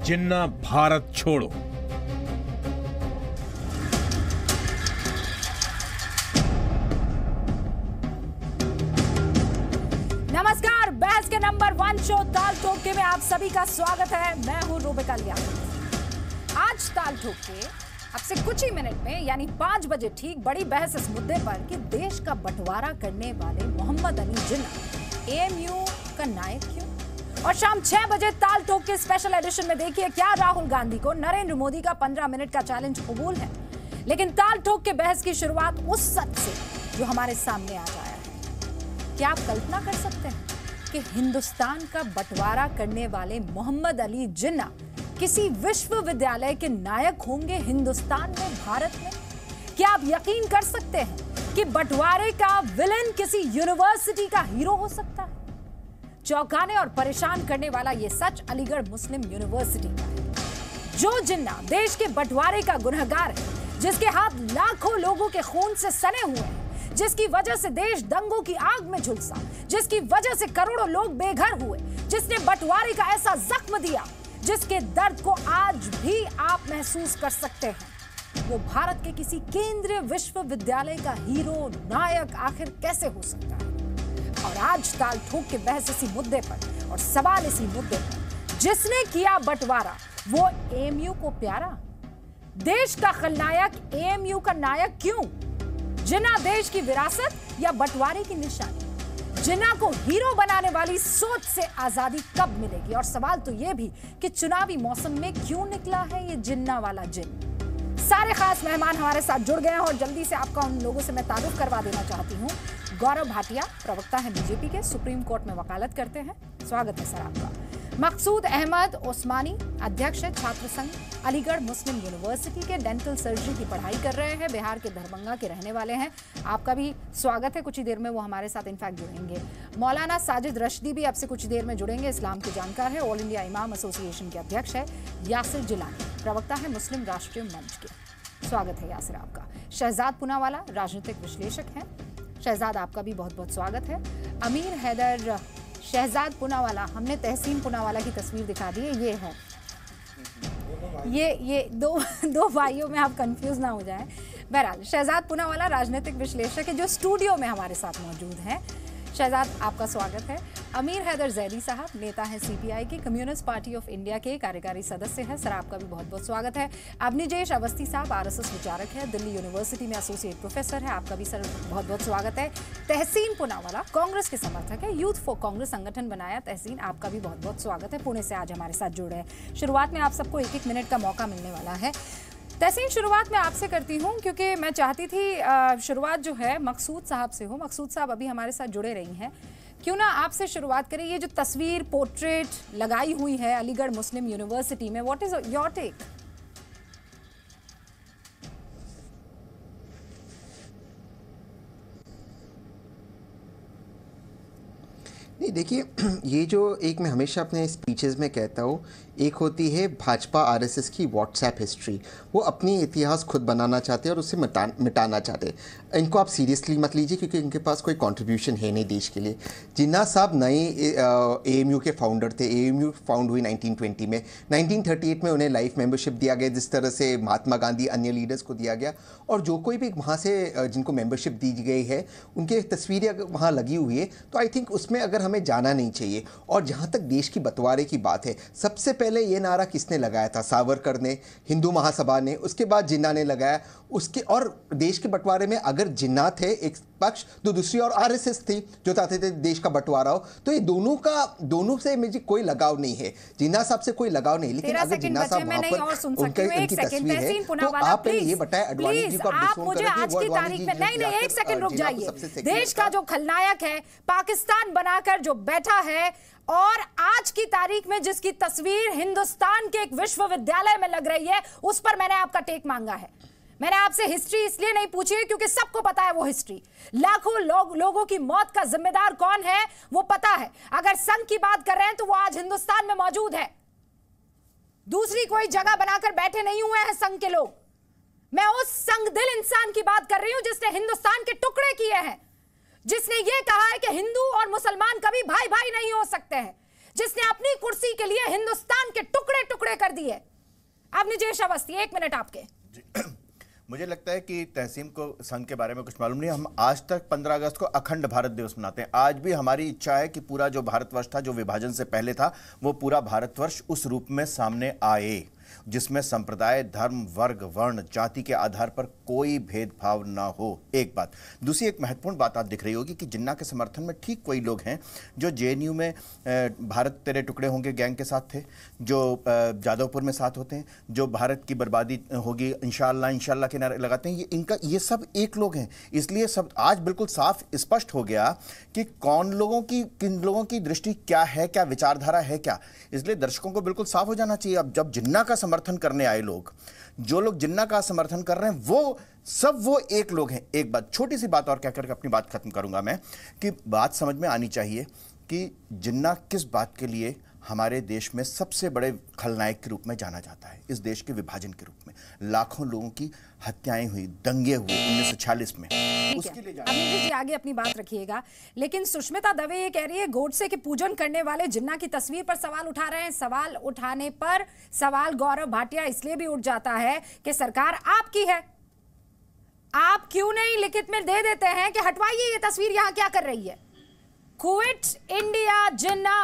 जिन्ना भारत छोड़ो। नमस्कार, बहस के नंबर 1 शो ताल ठोक के में आप सभी का स्वागत है। मैं हूं रूबिका लियाकत। आज ताल ठोक के अब से कुछ ही मिनट में यानी 5 बजे ठीक बड़ी बहस इस मुद्दे पर कि देश का बंटवारा करने वाले मोहम्मद अली जिन्ना एएमयू का नायक क्यों, और शाम 6 बजे ताल ठोक के स्पेशल एडिशन में देखिए क्या राहुल गांधी को नरेंद्र मोदी का 15 मिनट का चैलेंज कबूल है। लेकिन ताल ठोक के बहस की शुरुआत उस सच से जो हमारे सामने आ जाया है। क्या आप कल्पना कर सकते हैं कि हिंदुस्तान का बंटवारा करने वाले मोहम्मद अली जिन्ना किसी विश्वविद्यालय के नायक होंगे हिंदुस्तान में, भारत में? क्या आप यकीन कर सकते हैं कि बंटवारे का विलेन किसी यूनिवर्सिटी का हीरो हो सकता है? चौंकाने और परेशान करने वाला यह सच अलीगढ़ मुस्लिम यूनिवर्सिटी का है। जो जिन्ना देश के बंटवारे का गुनहगार है, जिसके हाथ लाखों लोगों के खून से सने हुए हैं, जिसकी वजह से देश दंगों की आग में झुलसा, जिसकी वजह से करोड़ों लोग बेघर हुए, जिसने बंटवारे का ऐसा जख्म दिया जिसके दर्द को आज भी आप महसूस कर सकते हैं, वो भारत के किसी केंद्रीय विश्वविद्यालय का हीरो, नायक आखिर कैसे हो सकता है? और आज ताल ठोक के बहस इसी मुद्दे पर और सवाल इसी मुद्दे पर, जिसने किया बंटवारा वो एएमयू को प्यारा? देश का खलनायक एएमयू का नायक क्यों? जिन्ना देश की विरासत या बंटवारे की निशानी? जिन्ना को हीरो बनाने वाली सोच से आजादी कब मिलेगी? और सवाल तो यह भी कि चुनावी मौसम में क्यों निकला है ये जिन्ना वाला जिन्न? सारे खास मेहमान हमारे साथ जुड़ गए हैं और जल्दी से आपका उन लोगों से मैं तारुफ करवा देना चाहती हूं। गौरव भाटिया प्रवक्ता है बीजेपी के, सुप्रीम कोर्ट में वकालत करते हैं, स्वागत है सर आपका। मकसूद अहमद ओस्मानी अध्यक्ष है छात्र संघ, अलीगढ़ मुस्लिम यूनिवर्सिटी के, डेंटल सर्जरी की पढ़ाई कर रहे हैं, बिहार के दरभंगा के रहने वाले हैं, आपका भी स्वागत है। कुछ ही देर में वो हमारे साथ इनफैक्ट जुड़ेंगे। मौलाना साजिद रश्दी भी अब से कुछ देर में जुड़ेंगे, इस्लाम के जानकार है, ऑल इंडिया इमाम एसोसिएशन के अध्यक्ष है। यासिर जिलानी प्रवक्ता है मुस्लिम राष्ट्रीय मंच के, स्वागत है यासिर आपका। शहजाद पूनावाला राजनीतिक विश्लेषक हैं, शहजाद आपका भी बहुत बहुत स्वागत है। अमीर हैदर शहजाद पूनावाला, हमने तहसीन पूनावाला की तस्वीर दिखा दी है, ये है, ये दो भाइयों में आप कंफ्यूज ना हो जाएं। बहरहाल शहजाद पूनावाला राजनीतिक विश्लेषक है जो स्टूडियो में हमारे साथ मौजूद हैं। शहजाद आपका स्वागत है। अमीर हैदर जैदी साहब नेता हैं सीपीआई की, कम्युनिस्ट पार्टी ऑफ इंडिया के कार्यकारी सदस्य हैं, सर आपका भी बहुत बहुत स्वागत है। अवनीजेश अवस्थी साहब आरएसएस विचारक है, दिल्ली यूनिवर्सिटी में एसोसिएट प्रोफेसर है, आपका भी सर बहुत बहुत स्वागत है। तहसीन पूनावाला कांग्रेस के समर्थक है, यूथ फॉर कांग्रेस संगठन बनाया तहसीन, आपका भी बहुत बहुत स्वागत है, पुणे से आज हमारे साथ जुड़ रहे हैं। शुरुआत में आप सबको 1-1 मिनट का मौका मिलने वाला है। तहसीन, शुरुआत मैं आपसे करती हूं क्योंकि मैं चाहती थी शुरुआत जो है मकसूद साहब से हो। मकसूद साहब अभी हमारे साथ जुड़े रही हैं, क्यों ना आपसे शुरुआत करें। ये जो तस्वीर पोर्ट्रेट लगाई हुई है अलीगढ़ मुस्लिम यूनिवर्सिटी में, व्हाट इज योर टेक? नहीं देखिए, ये जो एक मैं हमेशा अपने स्पीचेस में कहता हूँ, एक होती है भाजपा आरएसएस की व्हाट्सएप हिस्ट्री, वो अपनी इतिहास खुद बनाना चाहते हैं और उसे मिटाना चाहते हैं। इनको आप सीरियसली मत लीजिए क्योंकि इनके पास कोई कंट्रीब्यूशन है नहीं देश के लिए। जिन्ना साहब नए एएमयू के फाउंडर थे। एएमयू फाउंड हुई 1920 में, 1938 में उन्हें लाइफ मेंबरशिप दिया गया, जिस तरह से महात्मा गांधी अन्य लीडर्स को दिया गया। और जो कोई भी वहाँ से जिनको मेंबरशिप दी गई है उनके तस्वीरें अगर वहाँ लगी हुई है तो आई थिंक उसमें अगर हमें जाना नहीं चाहिए। और जहाँ तक देश की बंटवारे की बात है, सबसे पहले ये नारा किसने लगाया था? सावरकर ने, हिंदू महासभा ने, उसके बाद जिन्ना ने लगाया उसके। और देश के बंटवारे में अगर जिन्ना थे एक पक्ष तो दूसरी और आरएसएस थी जो चाहते थे देश का बंटवारा हो। तो ये दोनों से मुझे कोई लगाव नहीं है, जिन्ना साहब से कोई लगाव नहीं। लेकिन अगर जिन्ना साहब वहां पर उनकी तस्वीर है तो आप पहले ये बताएं अडवाणी जी को आप मुझे आज की तारीख में नहीं, एक सेकंड रुक जाइए। देश का जो खलनायक है पाकिस्तान बनाकर जो बैठा है और आज की तारीख में जिसकी तस्वीर हिंदुस्तान के एक विश्वविद्यालय में लग रही है, उस पर मैंने आपका टेक मांगा है। मैंने आपसे हिस्ट्री इसलिए नहीं पूछी है क्योंकि सबको पता है वो हिस्ट्री। लाखों लोगों की मौत का जिम्मेदार कौन है वो पता है। अगर संघ की बात कर रहे हैं तो वो आज हिंदुस्तान में मौजूद है, दूसरी कोई जगह बनाकर बैठे नहीं हुए हैं संघ के लोग। मैं उस संगदिल इंसान की बात कर रही हूं जिसने हिंदुस्तान के टुकड़े किए हैं, जिसने ये कहा है कि हिंदू और मुसलमान कभी भाई भाई नहीं हो सकते हैं, जिसने अपनी कुर्सी के लिए हिंदुस्तान के टुकड़े टुकड़े कर दी है। अब निजेश अवस्थी 1 मिनट आपके। मुझे लगता है कि तहसीम को संघ के बारे में कुछ मालूम नहीं। हम आज तक 15 अगस्त को अखंड भारत दिवस मनाते हैं। आज भी हमारी इच्छा है कि पूरा जो भारतवर्ष था, जो विभाजन से पहले था, वो पूरा भारतवर्ष उस रूप में सामने आए जिसमें संप्रदाय, धर्म, वर्ग, वर्ण, जाति के आधार पर कोई भेदभाव ना हो। एक बात। दूसरी एक महत्वपूर्ण बात आप दिख रही होगी कि जिन्ना के समर्थन में ठीक कोई लोग हैं जो जेएनयू में भारत तेरे टुकड़े होंगे गैंग के साथ थे, जो जादवपुर में साथ होते हैं, जो भारत की बर्बादी होगी इंशाअल्लाह इंशाअल्लाह के नारे लगाते हैं। ये सब एक लोग हैं। इसलिए सब आज बिल्कुल साफ स्पष्ट हो गया कि किन लोगों की दृष्टि क्या है, क्या विचारधारा है क्या। इसलिए दर्शकों को बिल्कुल साफ हो जाना चाहिए। अब जब जिन्ना का समर्थन करने आए लोग, जो लोग जिन्ना का समर्थन कर रहे हैं, वो एक लोग हैं। एक बात, छोटी सी बात और कहकर अपनी बात खत्म करूंगा मैं, कि बात समझ में आनी चाहिए कि जिन्ना किस बात के लिए हमारे देश में सबसे बड़े खलनायक के रूप में जाना जाता है। इस देश के विभाजन के रूप में लाखों लोगों की हत्याएं हुई, दंगे हुए 1946 में, उसके लिए अमित जी आगे अपनी बात रखिएगा। लेकिन सुष्मिता दवे ये कह रही है गोडसे के पूजन करने वाले जिन्ना की तस्वीर पर सवाल उठा रहे हैं। सवाल उठाने पर सवाल गौरव भाटिया इसलिए भी उठ जाता है कि सरकार आपकी है, आप क्यों नहीं लिखित में दे देते हैं कि हटवाइए ये तस्वीर, यहां क्या कर रही है। Quit India Jinnah.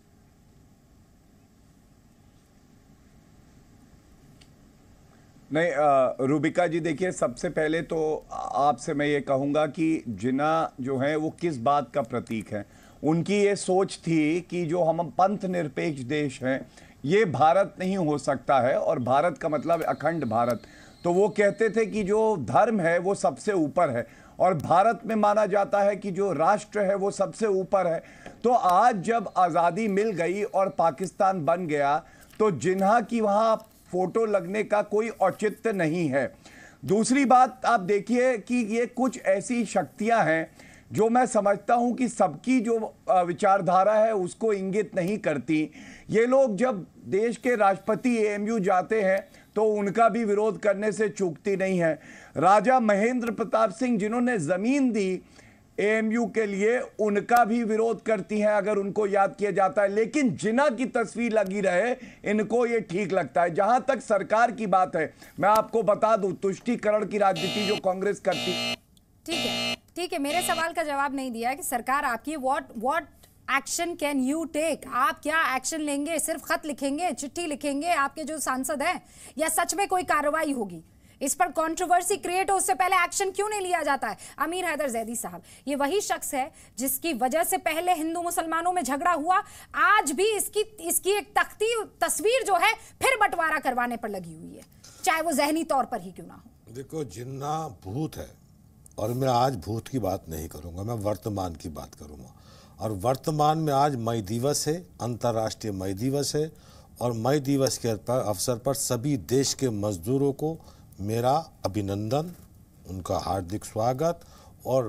नहीं रूबिका जी, देखिए सबसे पहले तो आपसे मैं ये कहूँगा कि जिन्ना जो है वो किस बात का प्रतीक है। उनकी ये सोच थी कि जो हम पंथ निरपेक्ष देश हैं, ये भारत नहीं हो सकता है, और भारत का मतलब अखंड भारत। तो वो कहते थे कि जो धर्म है वो सबसे ऊपर है, और भारत में माना जाता है कि जो राष्ट्र है वो सबसे ऊपर है। तो आज जब आज़ादी मिल गई और पाकिस्तान बन गया, तो जिन्ना की वहाँ फोटो लगने का कोई औचित्य नहीं है। दूसरी बात आप देखिए कि ये कुछ ऐसी शक्तियां हैं जो मैं समझता हूं कि सबकी जो विचारधारा है उसको इंगित नहीं करती। ये लोग जब देश के राष्ट्रपति AMU जाते हैं तो उनका भी विरोध करने से चूकती नहीं है। राजा महेंद्र प्रताप सिंह जिन्होंने जमीन दी AMU के लिए, उनका भी विरोध करती हैं अगर उनको याद किया जाता है। लेकिन जिन्ना की तस्वीर लगी रहे, इनको ये ठीक लगता है। जहां तक सरकार की बात है, मैं आपको बता दूं, तुष्टीकरण की राजनीति जो कांग्रेस करती। ठीक है, मेरे सवाल का जवाब नहीं दिया है कि सरकार आपकी what action can you take, आप क्या एक्शन लेंगे? सिर्फ खत लिखेंगे, चिट्ठी लिखेंगे आपके जो सांसद हैं, या सच में कोई कार्रवाई होगी? इस पर कंट्रोवर्सी क्रिएट हो उससे पहले एक्शन क्यों नहीं लिया जाता है? अमीर हैदर जैदी साहब, ये वही शख्स है जिसकी वजह से पहले हिंदू मुसलमानों में झगड़ा हुआ, आज भी इसकी एक तस्वीर जो है फिर बंटवारा करवाने पर लगी हुई है, चाहे वो जहनी तौर पर ही क्यों ना हो। देखो, जिन्ना भूत है, और मैं आज भूत की बात नहीं करूंगा, मैं वर्तमान की बात करूंगा। और वर्तमान में आज मई दिवस है, अंतर्राष्ट्रीय मई दिवस है, और मई दिवस के अवसर पर सभी देश के मजदूरों को मेरा अभिनंदन, उनका हार्दिक स्वागत। और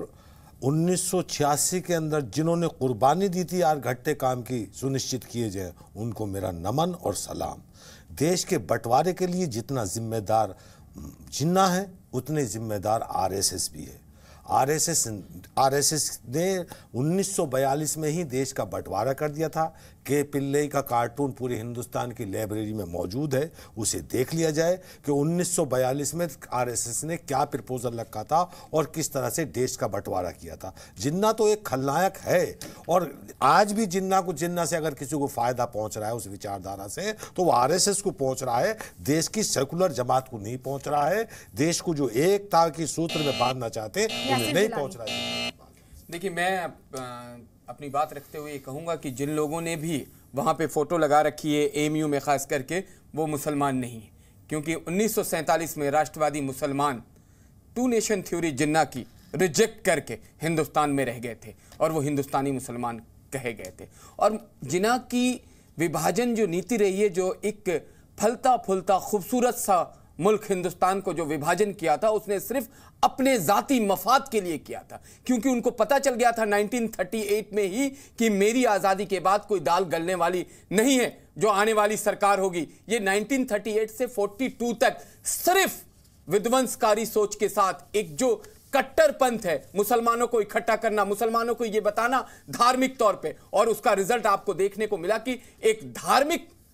1986 के अंदर जिन्होंने कुर्बानी दी थी यार घट्टे काम की सुनिश्चित किए जाए, उनको मेरा नमन और सलाम। देश के बंटवारे के लिए जितना जिम्मेदार जिन्ना है, उतने जिम्मेदार RSS भी है। RSS ने 1942 में ही देश का बंटवारा कर दिया था। के पिल्ले का कार्टून पूरे हिंदुस्तान की लाइब्रेरी में मौजूद है, उसे देख लिया जाए कि 1942 में RSS ने क्या प्रपोजल रखा था और किस तरह से देश का बंटवारा किया था। जिन्ना तो एक खलनायक है, और आज भी जिन्ना से अगर किसी को फायदा पहुंच रहा है उस विचारधारा से, तो वो RSS को पहुंच रहा है, देश की सेकुलर जमात को नहीं पहुंच रहा है। देश को जो एकता की सूत्र में बांधना चाहते उन्हें नहीं पहुंच रहा है। देखिए, मैं अपनी बात रखते हुए कहूँगा कि जिन लोगों ने भी वहाँ पे फ़ोटो लगा रखी है AMU में ख़ास करके, वो मुसलमान नहीं है, क्योंकि 1947 में राष्ट्रवादी मुसलमान 2 नेशन थ्योरी जिन्ना की रिजेक्ट करके हिंदुस्तान में रह गए थे और वो हिंदुस्तानी मुसलमान कहे गए थे। और जिन्ना की विभाजन जो नीति रही है, जो एक फलता फूलता खूबसूरत सा मुल्क हिंदुस्तान को जो विभाजन किया था, उसने सिर्फ अपने जाती मफाद के लिए किया था, क्योंकि उनको पता चल गया था 1938 में ही कि मेरी आज़ादी के बाद कोई दाल गलने वाली नहीं है जो आने वाली सरकार होगी। ये 1938 से 42 तक सिर्फ विध्वंसकारी सोच के साथ एक जो कट्टरपंथ है, मुसलमानों को इकट्ठा करना, मुसलमानों को ये बताना धार्मिक तौर पे, और उसका रिजल्ट आपको देखने को मिला कि एक धार्मिक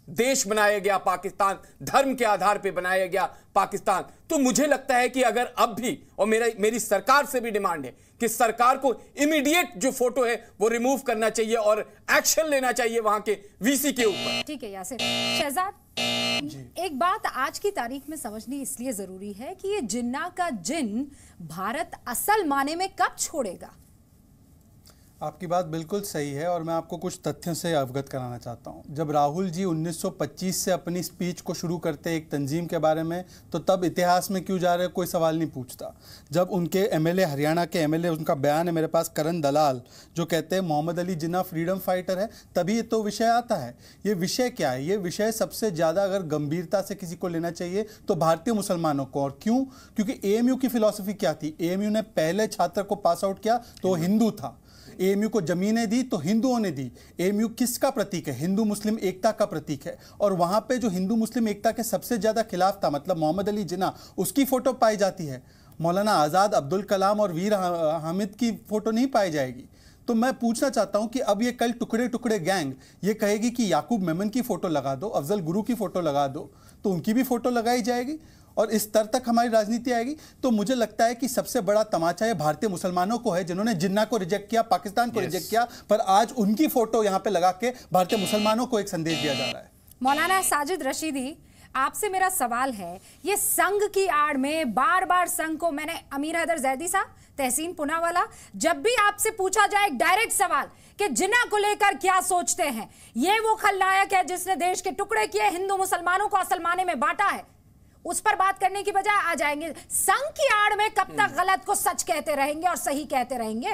देश बनाया गया पाकिस्तान, धर्म के आधार पे बनाया गया पाकिस्तान। तो मुझे लगता है कि अगर अब भी, और मेरी सरकार से भी डिमांड है कि सरकार को इमीडिएट जो फोटो है वो रिमूव करना चाहिए और एक्शन लेना चाहिए वहां के वीसी के ऊपर। ठीक है यासिर। शहजाद, एक बात आज की तारीख में समझनी इसलिए जरूरी है कि ये जिन्ना का जिन भारत असल माने में कब छोड़ेगा? आपकी बात बिल्कुल सही है और मैं आपको कुछ तथ्यों से अवगत कराना चाहता हूं। जब राहुल जी 1925 से अपनी स्पीच को शुरू करते एक तंजीम के बारे में, तो तब इतिहास में क्यों जा रहे कोई सवाल नहीं पूछता। जब उनके एमएलए, हरियाणा के एमएलए, उनका बयान है मेरे पास, करण दलाल, जो कहते हैं मोहम्मद अली जिन्ना फ्रीडम फाइटर है, तभी ये तो विषय आता है। ये विषय क्या है? ये विषय सबसे ज़्यादा अगर गंभीरता से किसी को लेना चाहिए तो भारतीय मुसलमानों को। और क्यों? क्योंकि एएमयू की फिलॉसफी क्या थी? एएमयू ने पहले छात्र को पास आउट किया तो वो हिंदू था। एएमयू को जमीनें दी तो हिंदुओं ने दी। एएमयू किसका प्रतीक है? हिंदू मुस्लिम एकता का प्रतीक है। और वहां पे जो हिंदू मुस्लिम एकता के सबसे ज्यादा खिलाफ था, मतलब मोहम्मद अली जिन्ना, उसकी फोटो पाई जाती है। मौलाना आज़ाद, अब्दुल कलाम और वीर हामिद की फोटो नहीं पाई जाएगी। तो मैं पूछना चाहता हूं कि अब ये कल टुकड़े टुकड़े गैंग ये कहेगी कि याकूब मेमन की फोटो लगा दो, अफजल गुरु की फोटो लगा दो, तो उनकी भी फोटो लगाई जाएगी और इस स्तर तक हमारी राजनीति आएगी। तो मुझे लगता है कि सबसे बड़ा तमाचा ये भारतीय मुसलमानों को है, जिन्होंने जिन्ना को रिजेक्ट किया, पाकिस्तान को रिजेक्ट किया, पर आज उनकी फोटो यहां पे लगा के भारतीय मुसलमानों को एक संदेश दिया जा रहा है। मौलाना साजिद रशीदी, आपसे मेरा सवाल है, ये संघ की आड़ में बार बार संघ को, मैंने अमीर हैदर जैदी साहब, तहसीन पुनावाला, जब भी आपसे पूछा जाए एक डायरेक्ट सवाल कि जिन्ना को लेकर क्या सोचते हैं, ये वो खलनायक है जिसने देश के टुकड़े किए, हिंदू मुसलमानों को असल माने में बांटा है, उस पर बात करने की बजाय आ जाएंगे संघ की आड़ में कब तक गलत को सच कहते रहेंगे और सही कहते रहेंगे?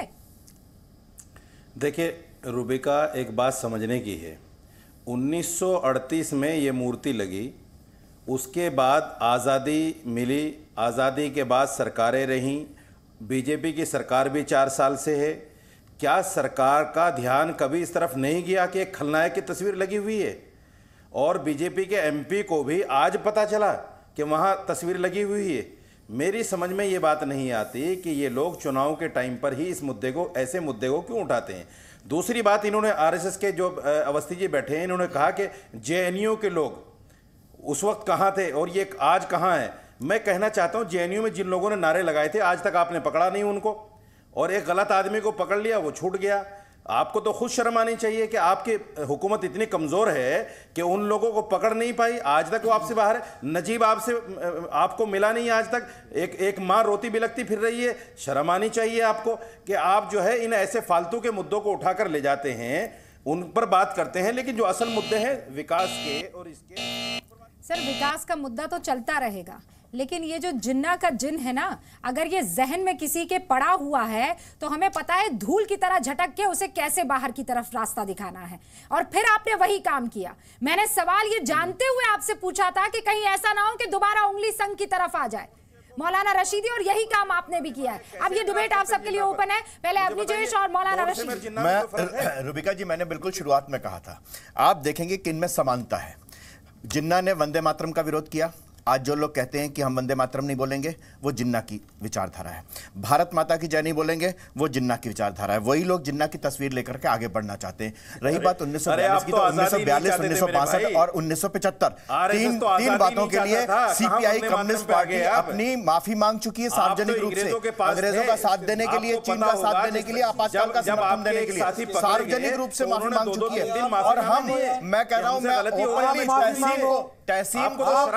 देखिए रूबिका, एक बात समझने की है, 1938 में ये मूर्ति लगी, उसके बाद आज़ादी मिली, आज़ादी के बाद सरकारें रहीं, बीजेपी की सरकार भी 4 साल से है। क्या सरकार का ध्यान कभी इस तरफ नहीं गया कि एक खलनायक की तस्वीर लगी हुई है? और बीजेपी के एमपी को भी आज पता चला कि वहाँ तस्वीर लगी हुई है। मेरी समझ में ये बात नहीं आती कि ये लोग चुनाव के टाइम पर ही इस मुद्दे को, ऐसे मुद्दे को क्यों उठाते हैं। दूसरी बात, इन्होंने आरएसएस के जो अवस्थी जी बैठे हैं, इन्होंने कहा कि जेएनयू के लोग उस वक्त कहाँ थे और ये आज कहाँ हैं। मैं कहना चाहता हूँ, जेएनयू में जिन लोगों ने नारे लगाए थे, आज तक आपने पकड़ा नहीं उनको, और एक गलत आदमी को पकड़ लिया, वो छूट गया। आपको तो खुद शर्म आनी चाहिए कि आपकी हुकूमत इतनी कमज़ोर है कि उन लोगों को पकड़ नहीं पाई, आज तक वो आपसे बाहर है। नजीब आपको मिला नहीं आज तक, एक माँ रोती बिलखती फिर रही है। शर्म आनी चाहिए आपको कि आप जो है इन ऐसे फालतू के मुद्दों को उठाकर ले जाते हैं, उन पर बात करते हैं, लेकिन जो असल मुद्दे हैं विकास के और इसके। सर, विकास का मुद्दा तो चलता रहेगा, लेकिन ये जो जिन्ना का जिन है ना, अगर ये जहन में किसी के पड़ा हुआ है तो हमें पता है धूल की तरह झटक के उसे कैसे बाहर की तरफ रास्ता दिखाना है। और फिर आपने वही काम किया। मैंने सवाल ये जानते हुए आपसे पूछा था कि कहीं ऐसा ना हो कि दोबारा उंगली संघ की तरफ आ जाए, मौलाना रशीदी, और यही काम आपने भी किया है। अब ये डिबेट आप सबके लिए ओपन है। पहले अपनी जयेश और मौलाना रशीदी। मैं रूबिका जी, मैंने बिल्कुल शुरुआत में कहा था, आप देखेंगे कि इनमें समानता है। जिन्ना ने वंदे मातरम का विरोध किया। आज जो लोग कहते हैं कि हम वंदे मातरम नहीं बोलेंगे, वो जिन्ना की विचारधारा है। भारत माता की जय नहीं बोलेंगे, वो जिन्ना की विचारधारा है। वही लोग जिन्ना की तस्वीर लेकर के आगे बढ़ना चाहते हैं। रही बात 1942 की, तो 1942, 1962 और 1975 तीन बातों के लिए सीपीआई कम्युनिस्ट पार्टी अपनी माफी मांग चुकी है सार्वजनिक रूप से। अंग्रेजों का साथ देने के लिए, चीन का साथ देने के लिए, आपातकाल का समर्थन देने के लिए सार्वजनिक रूप से माफी मांग चुकी है। और मैं कह रहा हूं, मैं तहसीम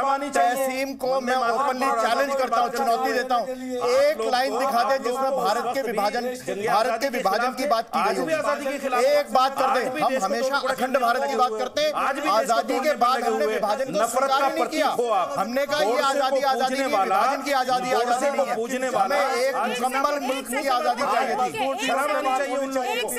को मैं ओपनली चैलेंज करता हूं, चुनौती देता हूं, एक लाइन दिखा दे जिसमें भारत के विभाजन की बात की गई हो। एक बात कर दे, हम हमेशा अखंड भारत की बात करते हैं, आजादी के बाद हमने विभाजन को स्वीकार नहीं किया। हमने कहा ये आजादी नहीं, विभाजन की आजादी नहीं है, हमें एक मुकम्मल मुल्क की आजादी चाहिए थी। शर्म आनी चाहिए उन लोगों को।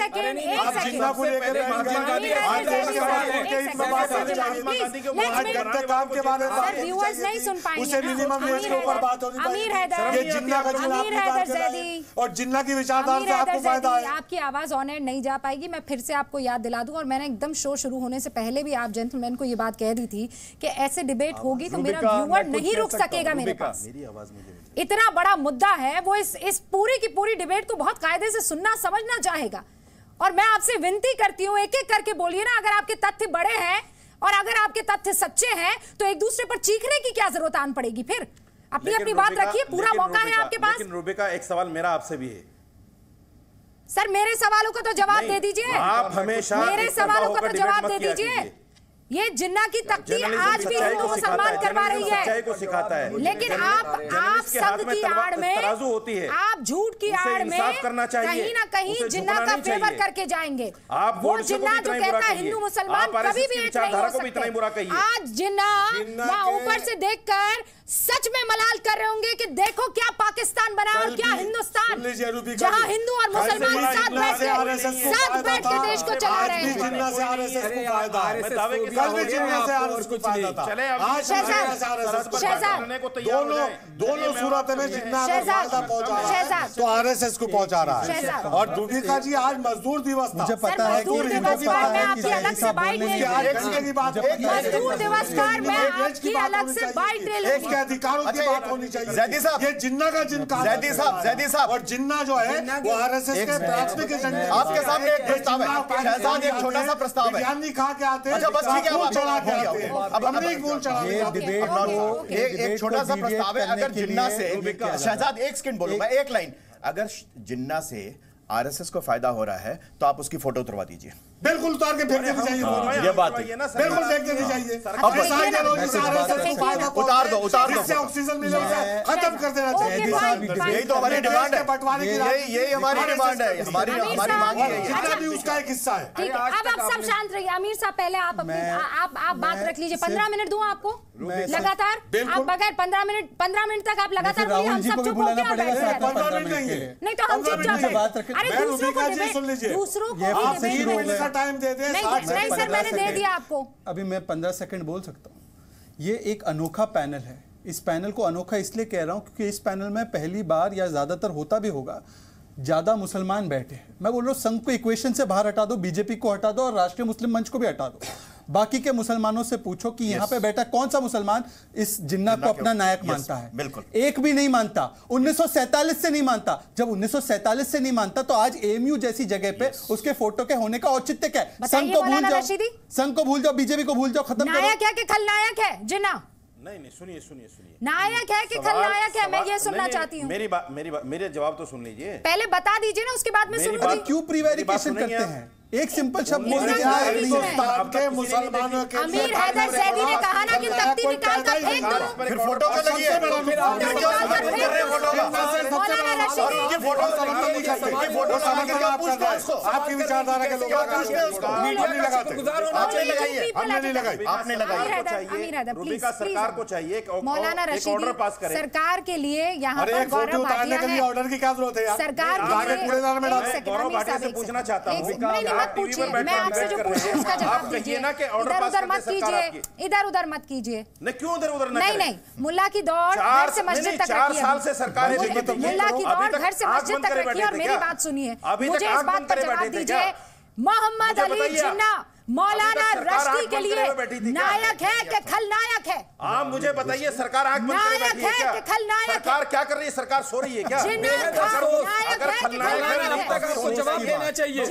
काम के बारे में व्यूअर्स नहीं सुन पाएंगे। उसे मिनिमम वेज के ऊपर बात होनी चाहिए। अमीर हैदर जैदी और जिन्ना की विचारधारा से आपको फायदा है। आपकी आवाज ऑन एयर नहीं जा पाएगी। मैं फिर से आपको याद दिला दूं, और मैंने एकदम शो शुरू होने से पहले भी आप जेंटलमैन को ये बात कह दी थी कि ऐसे डिबेट होगी तो मेरा व्यूअर नहीं रुक सकेगा मेरे पास। इतना बड़ा मुद्दा है, वो इस पूरी की पूरी डिबेट को बहुत कायदे से सुनना समझना चाहेगा। और मैं आपसे विनती करती हूँ, एक एक करके बोलिए ना, अगर आपके तथ्य बड़े हैं और अगर आपके तथ्य सच्चे हैं तो एक दूसरे पर चीखने की क्या जरूरत आन पड़ेगी? फिर अपनी बात रखिए, पूरा मौका है आपके पास। लेकिन रूबिका, एक सवाल मेरा आपसे भी है। सर मेरे सवालों का तो जवाब दे दीजिए। आप हमेशा मेरे सवालों का तो जवाब दे दीजिए। ये जिन्ना की तख्ती आज भी हिंदू मुसलमान करवा रही है, सच्चाई को सिखाता है। लेकिन आप संघ की आड़ में, तराजू होती है, आप झूठ की आड़ में कहीं ना कहीं जिन्ना का फेवर करके जाएंगे। वो जिन्ना जो कहता है हिंदू मुसलमान कभी भी एक नहीं हो सकते। आज जिन्ना वहाँ ऊपर से देखकर सच में मलाल कर रहे होंगे कि देखो क्या पाकिस्तान बना और क्या हिंदुस्तान, जहाँ हिंदू और मुसलमान साथ बैठ के देश को चला रहे हैं। दोनों सूरत में जिन्ना तो आरएसएस को पहुंचा रहा है। और रूबिका जी आज मजदूर दिवस था, मुझे पता है मजदूर दिवस पर मैं आपकी अलग से बाइट ले लूंगी। मजदूर दिवस पर मैं आपकी अलग से बाइट ले लूंगी। अधिकारों की बात होनी चाहिए। जैदी साहब, ये जिन्ना का जिनका जैदी साहब और जिन्ना जो है वो आरएसएस के प्राथमिक एजेंडे। आपके सामने एक प्रस्ताव है शहजाद, एक छोटा सा प्रस्ताव है। विज्ञानी खा के आते हैं, अच्छा बस ठीक है, फूल चढ़ा के आते हैं। अब हमने एक फूल चढ़ा ये डिबेट को एक छोटा सा प्रस्ताव है। अगर जिन्ना से, शहजाद एक सेकंड बोलूंगा, एक लाइन, अगर जिन्ना से आरएसएस को फायदा हो रहा है तो आप उसकी फोटो उतरवा दीजिए। बिल्कुल उतार के फेंक देनी चाहिए। ये बात है, बिल्कुल फेंक देनी चाहिए। उतार दो ऑक्सीजन मिले खत्म कर देना चाहिए। यही तो हमारी डिमांड है, यही हमारी डिमांड है, हमारी मांग है। जितना भी उसका एक हिस्सा है। ठीक है, अब आप सब शांत रहिए। अमीर साहब पहले आप बात रख लीजिए। 15 मिनट दूं आपको लगातार, आप बगैर 15 मिनट तक आप लगातार बोलिए। हम सब चुप हो गए, नहीं तो हम चुपचाप। अरे दूसरों को टाइम दे दे। नहीं सर, मैंने दे दिया आपको। अभी मैं 15 सेकंड बोल सकता हूँ। ये एक अनोखा पैनल है। इस पैनल को अनोखा इसलिए कह रहा हूँ क्योंकि इस पैनल में पहली बार, या ज्यादातर होता भी होगा, ज्यादा मुसलमान बैठे हैं। मैं बोल रहा हूँ संघ को इक्वेशन से बाहर हटा दो, बीजेपी को हटा दो और राष्ट्रीय मुस्लिम मंच को भी हटा दो। बाकी के मुसलमानों से पूछो कि यहाँ पे बैठा कौन सा मुसलमान इस जिन्ना को अपना नायक मानता है। बिल्कुल, एक भी नहीं मानता। 1947 से नहीं मानता। जब 1947 से नहीं मानता तो आज AMU जैसी जगह पे उसके फोटो के होने का औचित्य क्या है? संघ को भूल जाओ, संघ को भूल जाओ, बीजेपी को भूल जाओ, खत्म करो। नायक है कि खलनायक है जिन्ना? नहीं, सुनिए। नायक है कि खलनायक है, मैं ये सुनना चाहती हूँ। मेरे जवाब तो सुन लीजिए। पहले बता दीजिए ना, उसके बाद में सुनूंगी। क्यों प्रीवेरिफिकेशन करते हैं? एक सिंपल शब्द बोलने के मुसलमानों के अमीर हैदर जैदी ने कहा ना कि तख्ती निकाल कर फेंक दो। फिर फोटो को लगी है, आपकी विचारधारा के लोग आपने लगाई। सरकार को चाहिए मौलाना ऑर्डर पास करे। सरकार के लिए यहाँ पर गौरव उतारने के लिए ऑर्डर की क्या जरूरत है? सरकार गौरव भाटिया से पूछना चाहता हूँ, मत पूछिए, मैं आपसे जो पूछूं उसका जवाब दीजिए। इधर उधर मत कीजिए, इधर उधर मत कीजिए। क्यों इधर उधर? नहीं, मुल्ला की दौड़ घर से मस्जिद तक 4 साल से सरकार मुल्ला की दौड़ घर से मस्जिद तक रखी है। और मेरी बात सुनिए, मुझे इस बात पर जवाब दीजिए। मोहम्मद अली जिन्ना मौलाना रश्दी के लिए नायक है कि खलनायक है? आप मुझे बताइए, सरकार आंख बंद करे बैठी है क्या? सरकार क्या कर रही है? सरकार सो रही है क्या? अगर खलनायक है जवाब देना चाहिए।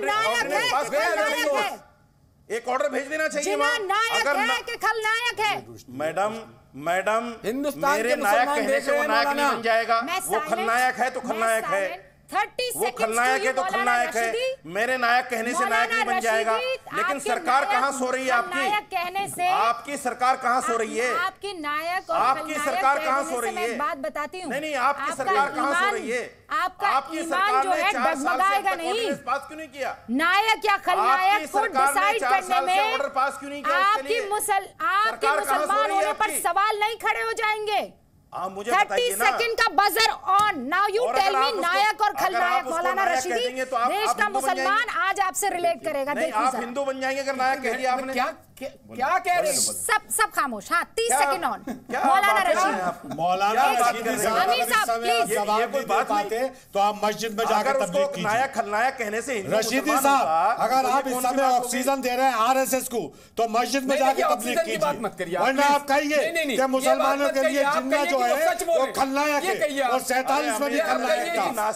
एक ऑर्डर भेज देना चाहिए। नायक है कि खलनायक है? मैडम हिंदुस्तान मेरे नायक कहने से वो नायक नहीं बन जाएगा। वो खलनायक है तो खलनायक है, 30 वो खलनायक है तो खलनायक है। मेरे नायक कहने से नायक नहीं बन जाएगा। लेकिन सरकार कहाँ सो रही है आपकी? कहने से आपकी सरकार कहाँ सो रही है? आपकी नायक और आपकी सरकार कहाँ सो रही है? बात बताती हूँ। नहीं, आपकी सरकार कहाँ सो रही है? आपकी सरकार जो है डगमगाएगा नहीं। पास क्यों नहीं किया? नायक या खलनायक को डिसाइड करने में ऑर्डर पास क्यों नहीं किया? आपकी मुसलमान होने पर सवाल नहीं खड़े हो जाएंगे। मुझे 30 सेकंड का buzzer on. Now you tell me, नायक और खलनायक। मौलाना रशीदी देश का मुसलमान आज आपसे रिलेट करेगा। देखिए, आप हिंदू बन जाएंगे अगर नायक कह दिया आपने। क्या कह रहे हैं? सब खामोश। हाँ, 30 सेकंड ऑन। मौलाना रशीदी, अमीर साहब प्लीज, ये कोई बात नहीं तो आप मस्जिद में जाकर तबलीग कीजिए। नायक खलनायक कहने से रशीदी साहब, अगर आप इस समय ऑक्सीजन दे रहे हैं आरएसएस को तो मस्जिद में जाकर तबलीग कीजिए। वरना आप कहिए कि मुसलमानों के लिए जिन्ना जो है वो खलनायक है और 47 में भी खलनायक था।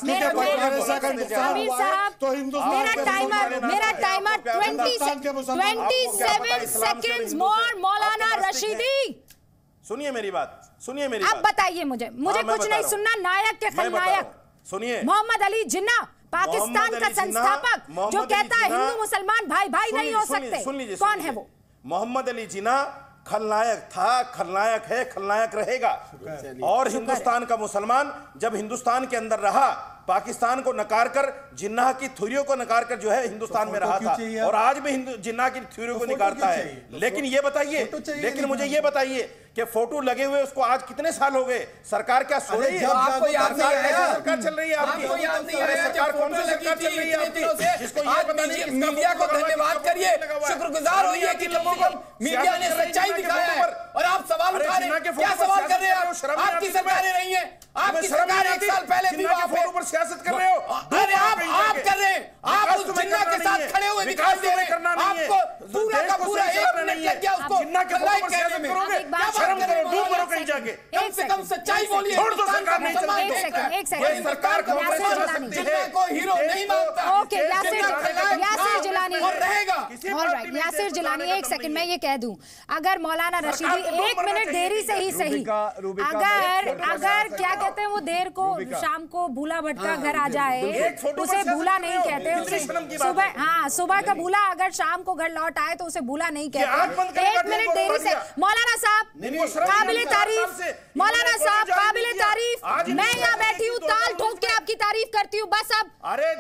तो हिंदुस्तान, मेरा टाइमर 27 seconds more, मौलाना रशीदी। सुनिए मेरी बात, सुनिए मेरी अब बात। बताइए मुझे कुछ नहीं सुनना। नायक के खलनायक सुनिए, मोहम्मद अली जिन्ना, पाकिस्तान का संस्थापक, जो कहता है हिंदू मुसलमान भाई भाई नहीं हो सकते, कौन है वो? मोहम्मद अली जिन्ना खलनायक था, खलनायक है, खलनायक रहेगा। और हिंदुस्तान का मुसलमान जब हिंदुस्तान के अंदर रहा, पाकिस्तान को नकार कर, जिन्ना की थ्योरियों को नकार कर जो है हिंदुस्तान में रहा था, और आज भी जिन्ना की थ्योरियों को निकारता है। लेकिन ये बताइए, लेकिन मुझे ये बताइए कि फोटो लगे हुए उसको आज कितने साल हो गए? सरकार क्या सो रही है? आपको याद नहीं है? सरकार चल रही है आपकी? आपको याद नहीं है? सरकार कौन सी सरकार चल रही है आपकी? जिसको ये पता नहीं कि मीडिया को धन्यवाद करिए, शुक्रगुजार होइए कि लोगों को मीडिया ने सच्चाई दिखाया है, और आप सवाल उठा रहे हैं। क्या सवाल कर रहे हैं आप? आपकी सरकारें नहीं है, आपकी सरकार 1 साल पहले थी वहां पे, पर सियासत कर रहे हो। अरे आप कर रहे हैं, आप उस जिन्ना के साथ खड़े हुए दिखाई दे रहे हैं। आपको पूरा का पूरा 1 मिनट लग गया उसको लाइक करने में। शर्म करो, डूब मरो कहीं जाके। कम से कम सच्चाई बोलिए। छोड़ दो सरकार नहीं चलती। एक सेकंड सरकार को जिन्ना को हीरो नहीं मानता। ओके, यासिर जिलानी और रहेगा। ऑलराइट, यासिर जिलानी, एक सेकंड मैं ये कह दूं, अगर मौलाना रशीदी 1 मिनट देरी से ही सही, अगर क्या कहते हैं वो देर को शाम को भूला भटका घर आ जाए, उसे भूला नहीं कहते। सुबह का भूला अगर शाम को घर लौट आए तो उसे भूला नहीं कहते। 1 मिनट देरी से मौलाना साहब काबिले तारीफ, मौलाना साहब काबिले तारीफ। मैं यहाँ बैठी हूँ, ताल ठोक के आपकी तारीफ करती हूँ। बस अब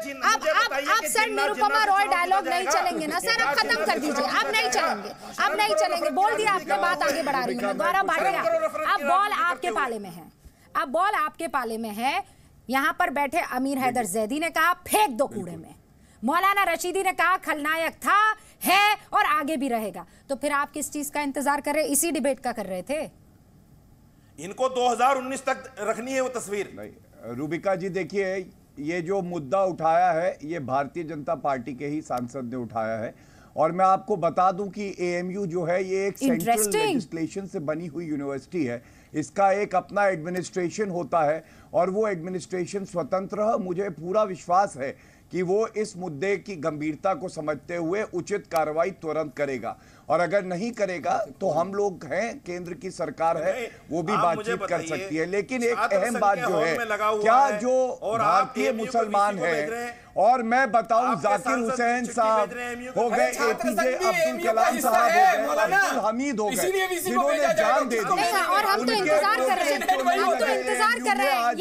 सर निरुपमा रॉय डायलॉग नहीं चलेंगे ना सर, अब खत्म कर दीजिए। अब नहीं चलेंगे, अब नहीं चलेंगे। बोल दिया आपने, बात आगे बढ़ा रही हूँ। गौरव भाटिया, अब बॉल आपके पाले में है, अब बॉल आपके पाले में है। यहाँ पर बैठे अमीर हैदर जैदी ने कहा फेंक दो कूड़े में, मौलाना रशीदी ने कहा खलनायक था, है और आगे भी रहेगा। तो फिर आप किस चीज का इंतजार कर रहे? इसी डिबेट का कर रहे थे। इनको 2019 तक रखनी है वो तस्वीर। नहीं रूबिका जी, देखिए ये जो मुद्दा उठाया है ये भारतीय जनता पार्टी के ही सांसद ने उठाया है, और मैं आपको बता दूं कि AMU जो है ये एक सेंट्रल लेजिस्लेशन से बनी हुई यूनिवर्सिटी है। इसका एक अपना एडमिनिस्ट्रेशन होता है और वो एडमिनिस्ट्रेशन स्वतंत्र है। मुझे पूरा विश्वास है कि वो इस मुद्दे की गंभीरता को समझते हुए उचित कार्रवाई तुरंत करेगा, और अगर नहीं करेगा तो हम लोग हैं, केंद्र की सरकार है, वो भी बातचीत कर सकती है। लेकिन एक अहम बात जो है, क्या जो भारतीय मुसलमान है, और मैं बताऊं जाकिर हुसैन साहब हो गए, APJ अब्दुल कलाम साहब हो गए, अब्दुल हमीद हो गए, जिन्होंने जान दे दी, और हम तो इंतजार कर रहे हैं, हम तो इंतजार कर रहे हैं।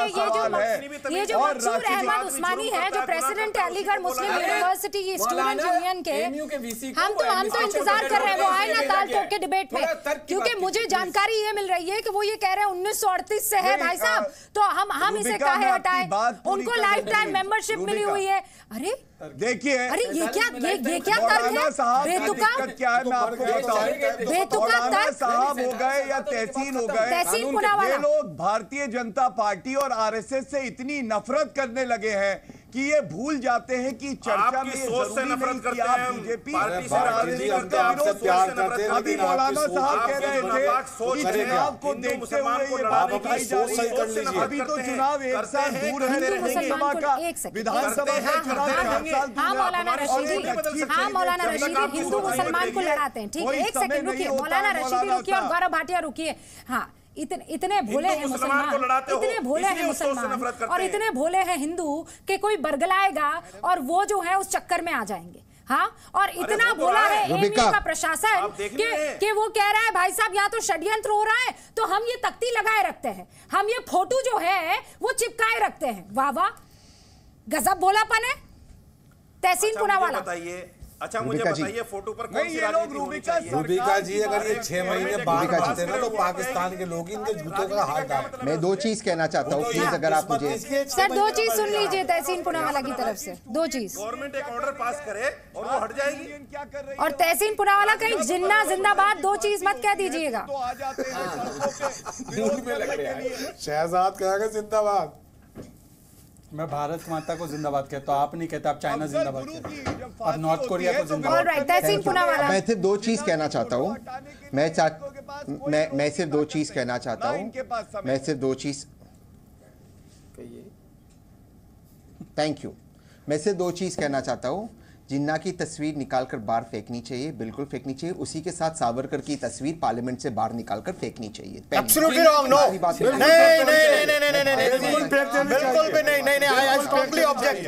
ये जो मंसूर अहमद उस्मानी है, जो प्रेसिडेंट है Aligarh Muslim University student union के, हम तो इंतजार कर रहे हैं वो आए ना ताल ठोक के डिबेट में, क्योंकि मुझे जानकारी ये मिल रही है कि वो ये कह रहे हैं 1938 से है भाई साहब, तो हम इसे काहे हटाएं? उनको लाइफ टाइम मेंबरशिप मिली हुई है। अरे देखिए, अरे ये क्या तर्क है? बेतुका क्या है मैं आपको बताऊं, बेतुका तर्क साहब हो गए या तहसीन हो गए, ये लोग भारतीय जनता पार्टी और RSS से इतनी नफरत करने लगे हैं कि ये भूल जाते हैं कि चर्चा में सोच से नफरत करते हैं बीजेपी पार्टी और अभी मौलाना साहब कह रहे थे कि चुनाव को देखते हुए ये बात उठाई जा रही है। अभी तो चुनाव 1 साल दूर है, लोकसभा का, विधानसभा का चुनाव। हाँ मौलाना रशीदी हिंदू मुसलमान को लड़ाते हैं, ठीक है? एक सेकंड रुकिए, मौलाना रशीदी रुकिए और गौरव भाटिया रुकिए। हाँ, इतने भोले हैं मुसलमान, इतने भोले हैं मुसलमान और इतने भोले हैं हिंदू कि कोई बरगलाएगा और वो जो है उस चक्कर में आ जाएंगे। हाँ, और इतना भोला है AMU का प्रशासन कि वो कह रहा है भाई साहब यहाँ तो षड्यंत्र हो रहा है, तो हम ये तख्ती लगाए रखते हैं, हम ये फोटो जो है वो चिपकाए रखते हैं। वाह वाह, गजब भोलापन है। तहसीन पुनावाला बताइए। अच्छा मुझे बताइए फोटो पर कौन सी लोग रूबिका जी, अगर ये 6 महीने बाद बनते ना तो पाकिस्तान के लोग इनके जूतों का हाथ डालें। मैं 2 चीज कहना चाहता हूँ प्लीज, अगर आप मुझे सर 2 चीज सुन लीजिए तहसीन पुनावाला की तरफ से। 2 चीज, गवर्नमेंट एक ऑर्डर पास करे और वो हट जाएगी। और तहसीन पुनावाला कहीं जिन्ना जिंदाबाद 2 चीज मत कह दीजिएगा। शहजाद कहेगा जिंदाबाद, मैं भारत माता को जिंदाबाद कहता हूँ, आप नहीं कहते, आप चाइना जिंदाबाद कहते हैं, आप नॉर्थ कोरिया को जिंदाबाद। ऑलराइट, तहसीन पुनावाला। मैं सिर्फ 2 चीज कहना चाहता हूँ, मैं सिर्फ 2 चीज कहना चाहता हूँ, मैं सिर्फ 2 चीज, थैंक यू, मैं सिर्फ 2 चीज कहना चाहता हूँ। जिन्ना की तस्वीर निकालकर बाहर फेंकनी चाहिए, बिल्कुल फेंकनी चाहिए। उसी के साथ सावरकर की तस्वीर पार्लियामेंट से बाहर निकालकर फेंकनी चाहिए। Absolutely wrong, no. बिल्कुल भी नहीं, I strongly object.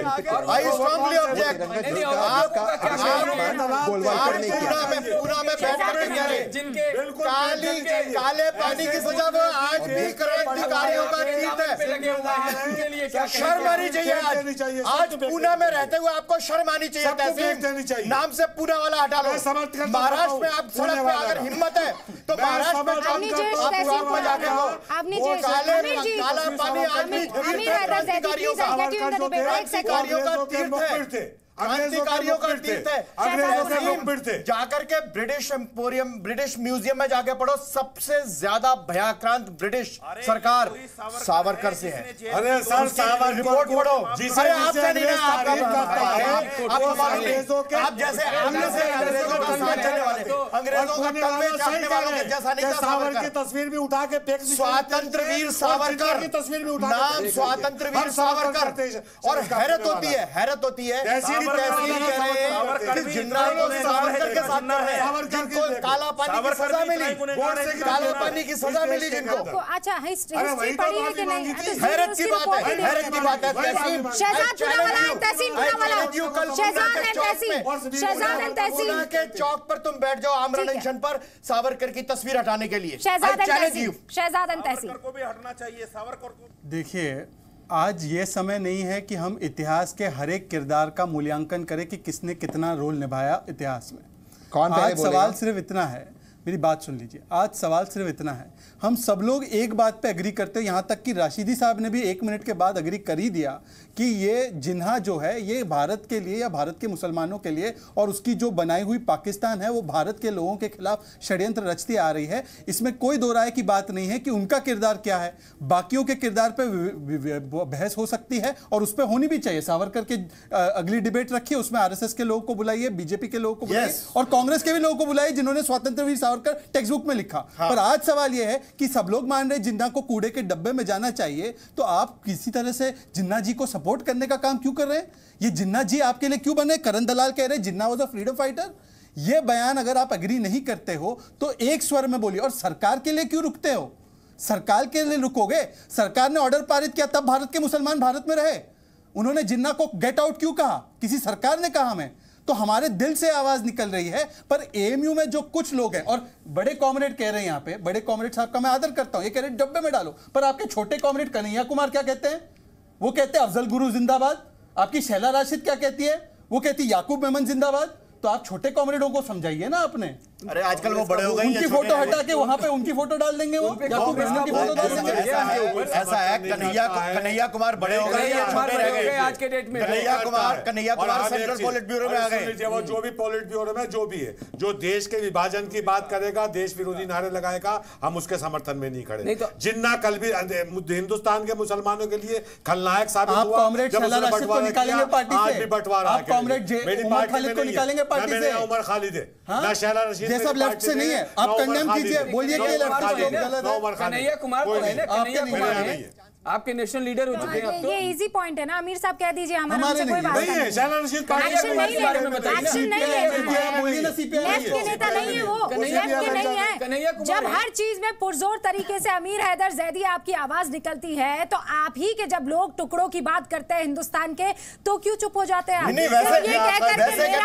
पूरा में बैठ कर कह रहे काले पानी की सजा वो आज भी क्रांतिकारियों का तीर्थ है। शर्म आनी चाहिए। आज पूना में रहते हुए आपको शर्म आनी चाहिए। तहसील नाम से पूना वाला हटा लो। महाराष्ट्र में आप सड़क पे अगर हिम्मत है तो महाराष्ट्र में जाके काला पानी आदमी क्रांतिकारियों का तीर्थ है। क्रांतिकारियों का तीर्थ है। जाकर के ब्रिटिश एम्पोरियम, ब्रिटिश म्यूजियम में जाके पढ़ो, सबसे ज्यादा भयाक्रांत ब्रिटिश सरकार सावरकर से है। अरे सर, सावरकर रिपोर्ट पढ़ो। जिसे आपसे नहीं, आप जैसे अंग्रेजों का साथ चलने वाले, अंग्रेजों का तलवे चाटने वालों के जैसा नहीं था सावरकर की तस्वीर भी उठा के फेंक दी। स्वातंत्र वीर सावरकर की तस्वीर भी उठा, नाम स्वातंत्र वीर सावरकर। और हैरत होती है जिन्ना को सावरकर के साथ है, जिनको काला पानी की सजा मिली, काला पानी की सजा मिली जिनको। अच्छा, हिस्ट्री पढ़ी है कि नहीं? हैरत की बात है, हैरत की बात है। तहसील के चौक पर तुम बैठ जाओ आमरण अनशन पर सावरकर की तस्वीर हटाने के लिए। शहजादन तहसील को भी हटना चाहिए, सावरकर को। देखिए, आज ये समय नहीं है कि हम इतिहास के हर एक किरदार का मूल्यांकन करें कि किसने कितना रोल निभाया इतिहास में। कौन आज सवाल सिर्फ इतना है, मेरी बात सुन लीजिए, आज सवाल सिर्फ इतना है, हम सब लोग एक बात पे एग्री करते हैं, यहाँ तक कि राशिदी साहब ने भी 1 मिनट के बाद एग्री कर ही दिया कि ये जिन्हा जो है ये भारत के लिए या भारत के मुसलमानों के लिए और उसकी जो बनाई हुई पाकिस्तान है वो भारत के लोगों के खिलाफ षड्यंत्र रचती आ रही है। इसमें कोई दो राय की बात नहीं है कि उनका किरदार क्या है। बाकियों के किरदार पर बहस हो सकती है और उस पर होनी भी चाहिए। सावरकर के अगली डिबेट रखिए, उसमें RSS के लोगों को बुलाइए, बीजेपी के लोगों को बुलाइए और कांग्रेस के भी लोगों को बुलाइए जिन्होंने स्वतंत्र वीर सावरकर टेक्स्ट बुक में लिखा। पर आज सवाल यह है कि सब लोग मान रहे जिन्ना को कूड़े के डब्बे में जाना चाहिए, तो आप किसी तरह से जिन्ना जी को सपोर्ट करने का काम क्यों कर रहे हैं? ये जिन्ना जी आपके लिए क्यों बने? करण दलाल कह रहे Jinnah was a freedom fighter. ये बयान अगर आप एग्री नहीं करते हो तो एक स्वर में बोलिए। और सरकार के लिए क्यों रुकते हो? सरकार के लिए रुकोगे? सरकार ने ऑर्डर पारित किया तब भारत के मुसलमान भारत में रहे। उन्होंने जिन्ना को गेट आउट क्यों कहा? किसी सरकार ने कहा हमें? तो हमारे दिल से आवाज निकल रही है। पर AMU में जो कुछ लोग हैं और बड़े कॉमरेड कह रहे हैं, यहां पे बड़े कॉमरेड साहब का मैं आदर करता हूं, ये कह रहे हैं डब्बे में डालो। पर आपके छोटे कॉमरेड कन्हैया कुमार क्या कहते हैं? वो कहते हैं अफजल गुरु जिंदाबाद। आपकी शैला राशिद क्या कहती है? वो कहती याकूब मेमन जिंदाबाद। तो आप छोटे कॉमरेडों को समझाइए ना अपने। अरे आजकल वो बड़े हो गए हैं, उनकी फोटो हटा के वहां पे उनकी फोटो डाल देंगे, वो याकूब मेमन की फोटो डाल देंगे। ऐसा है, कन्हैया कुमार बड़े हो गए या छोटे रह गए आज के डेट में? Kanhaiya Kumar central politburo में आ गए। वो जो भी पॉलिट ब्यूरो में जो भी है, जो देश के विभाजन की बात करेगा, देश विरोधी नारे लगाएगा, हम उसके समर्थन में नहीं खड़े। जिन्ना कल भी हिंदुस्तान के मुसलमानों के लिए खलनायक साबित हुआ। कॉमरेड शैला राशिद को निकालेंगे पार्टी से, आज भी बंटवारा। आप कॉमरेड उमर खालिद को निकालेंगे पार्टी से। उमर खालिद है ना, शैला रशीद ये सब लेफ्ट से नहीं है। आप कंडेम कीजिए, बोलिए कि लेफ्ट से गलत है। कन्हैया कुमार को है ना, कन्हैया कुमार है आपके नेशनल लीडर हो चुके हैं अब तो। ये इजी पॉइंट है ना, अमीर साहब कह दीजिए, हमारा कोई बात नहीं है। शैला रशीद पार्टी एक्शन नहीं ले रहे, एक्शन नहीं ले रहे, लेफ्ट के नेता नहीं है वो, लेफ्ट के नहीं है। जब हर चीज में पुरजोर तरीके से अमीर हैदर जैदी आपकी आवाज निकलती है तो आप ही के जब लोग टुकड़ों की बात करते हैं हिंदुस्तान के तो क्यों चुप हो जाते हैं? नहीं, वैसे ये कहकर के मेरा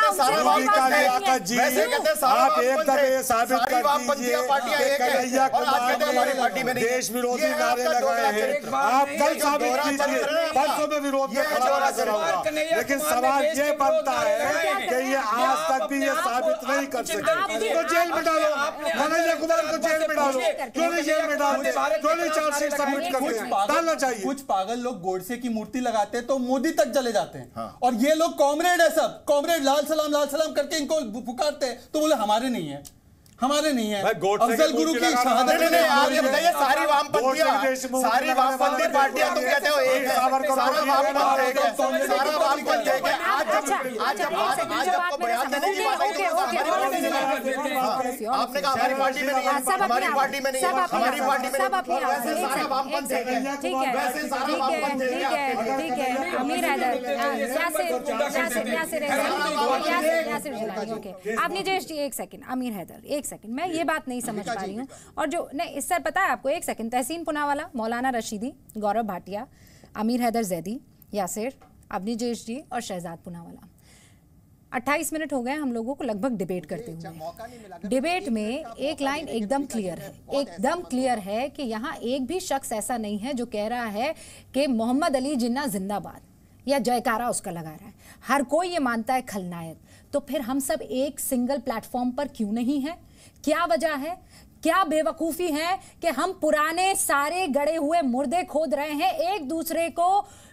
आप एक साबित कर दीजिए कन्हैया कुमार हमारी पार्टी में देश विरोधी नारे लगाए हैं। आप कल साबित कीजिए, परसों में विरोध में खड़ा करूंगा। लेकिन सवाल ये बनता है कि ये आज तक भी ये साबित नहीं कर सके तो जेल में डालो। कन्हैया कुमार को जेल में डालो। क्यों नहीं जेल में डालते? क्यों नहीं चार्जशीट सबमिट करते? डालना चाहिए। कुछ पागल लोग गोडसे की मूर्ति लगाते हैं तो मोदी तक चले जाते हैं। और ये लोग कॉमरेड है, सब कॉमरेड लाल सलाम करके इनको पुकारते हैं तो बोले हमारे नहीं है। हमारे नहीं है। अफजल गुरु की शहादत। आप ये बताइए, सारी वामपंथी पार्टियां तुम कहते हो एक है, सारा वामपंथ एक है, सारा वामपंथ एक है। आज आपको बयान देने की बात आपने कहा हमारी पार्टी में नहीं है, हमारी पार्टी में नहीं है, हमारी पार्टी में वैसे सारा वामपंथ एक है, वैसे सारा वामपंथ एक है। ठीक है अमीर हैदर, आपने जस्ट एक सेकंड, अमीर हैदर एक सेकंड, मैं ये बात नहीं समझ पा रही हूँ। और जो नहीं, इस सर पता है आपको, एक सेकंड, तहसीन पुनावाला, मौलाना रशीदी, गौरव भाटिया, अमीर हैदर जैदी, यासिर, अबनी जयेश जी और शहजाद पुनावाला, 28 मिनट हो गए हम लोगों को लगभग डिबेट करते हुए। डिबेट में एक लाइन एकदम क्लियर है, एकदम क्लियर है कि यहाँ एक भी शख्स ऐसा नहीं है जो कह रहा है कि मोहम्मद अली जिन्ना जिंदाबाद या जयकारा उसका लगा रहा है। हर कोई ये मानता है खलनायक। तो फिर हम सब एक सिंगल प्लेटफॉर्म पर क्यों नहीं है? क्या वजह है? क्या बेवकूफी है कि हम पुराने सारे गड़े हुए मुर्दे खोद रहे हैं एक दूसरे को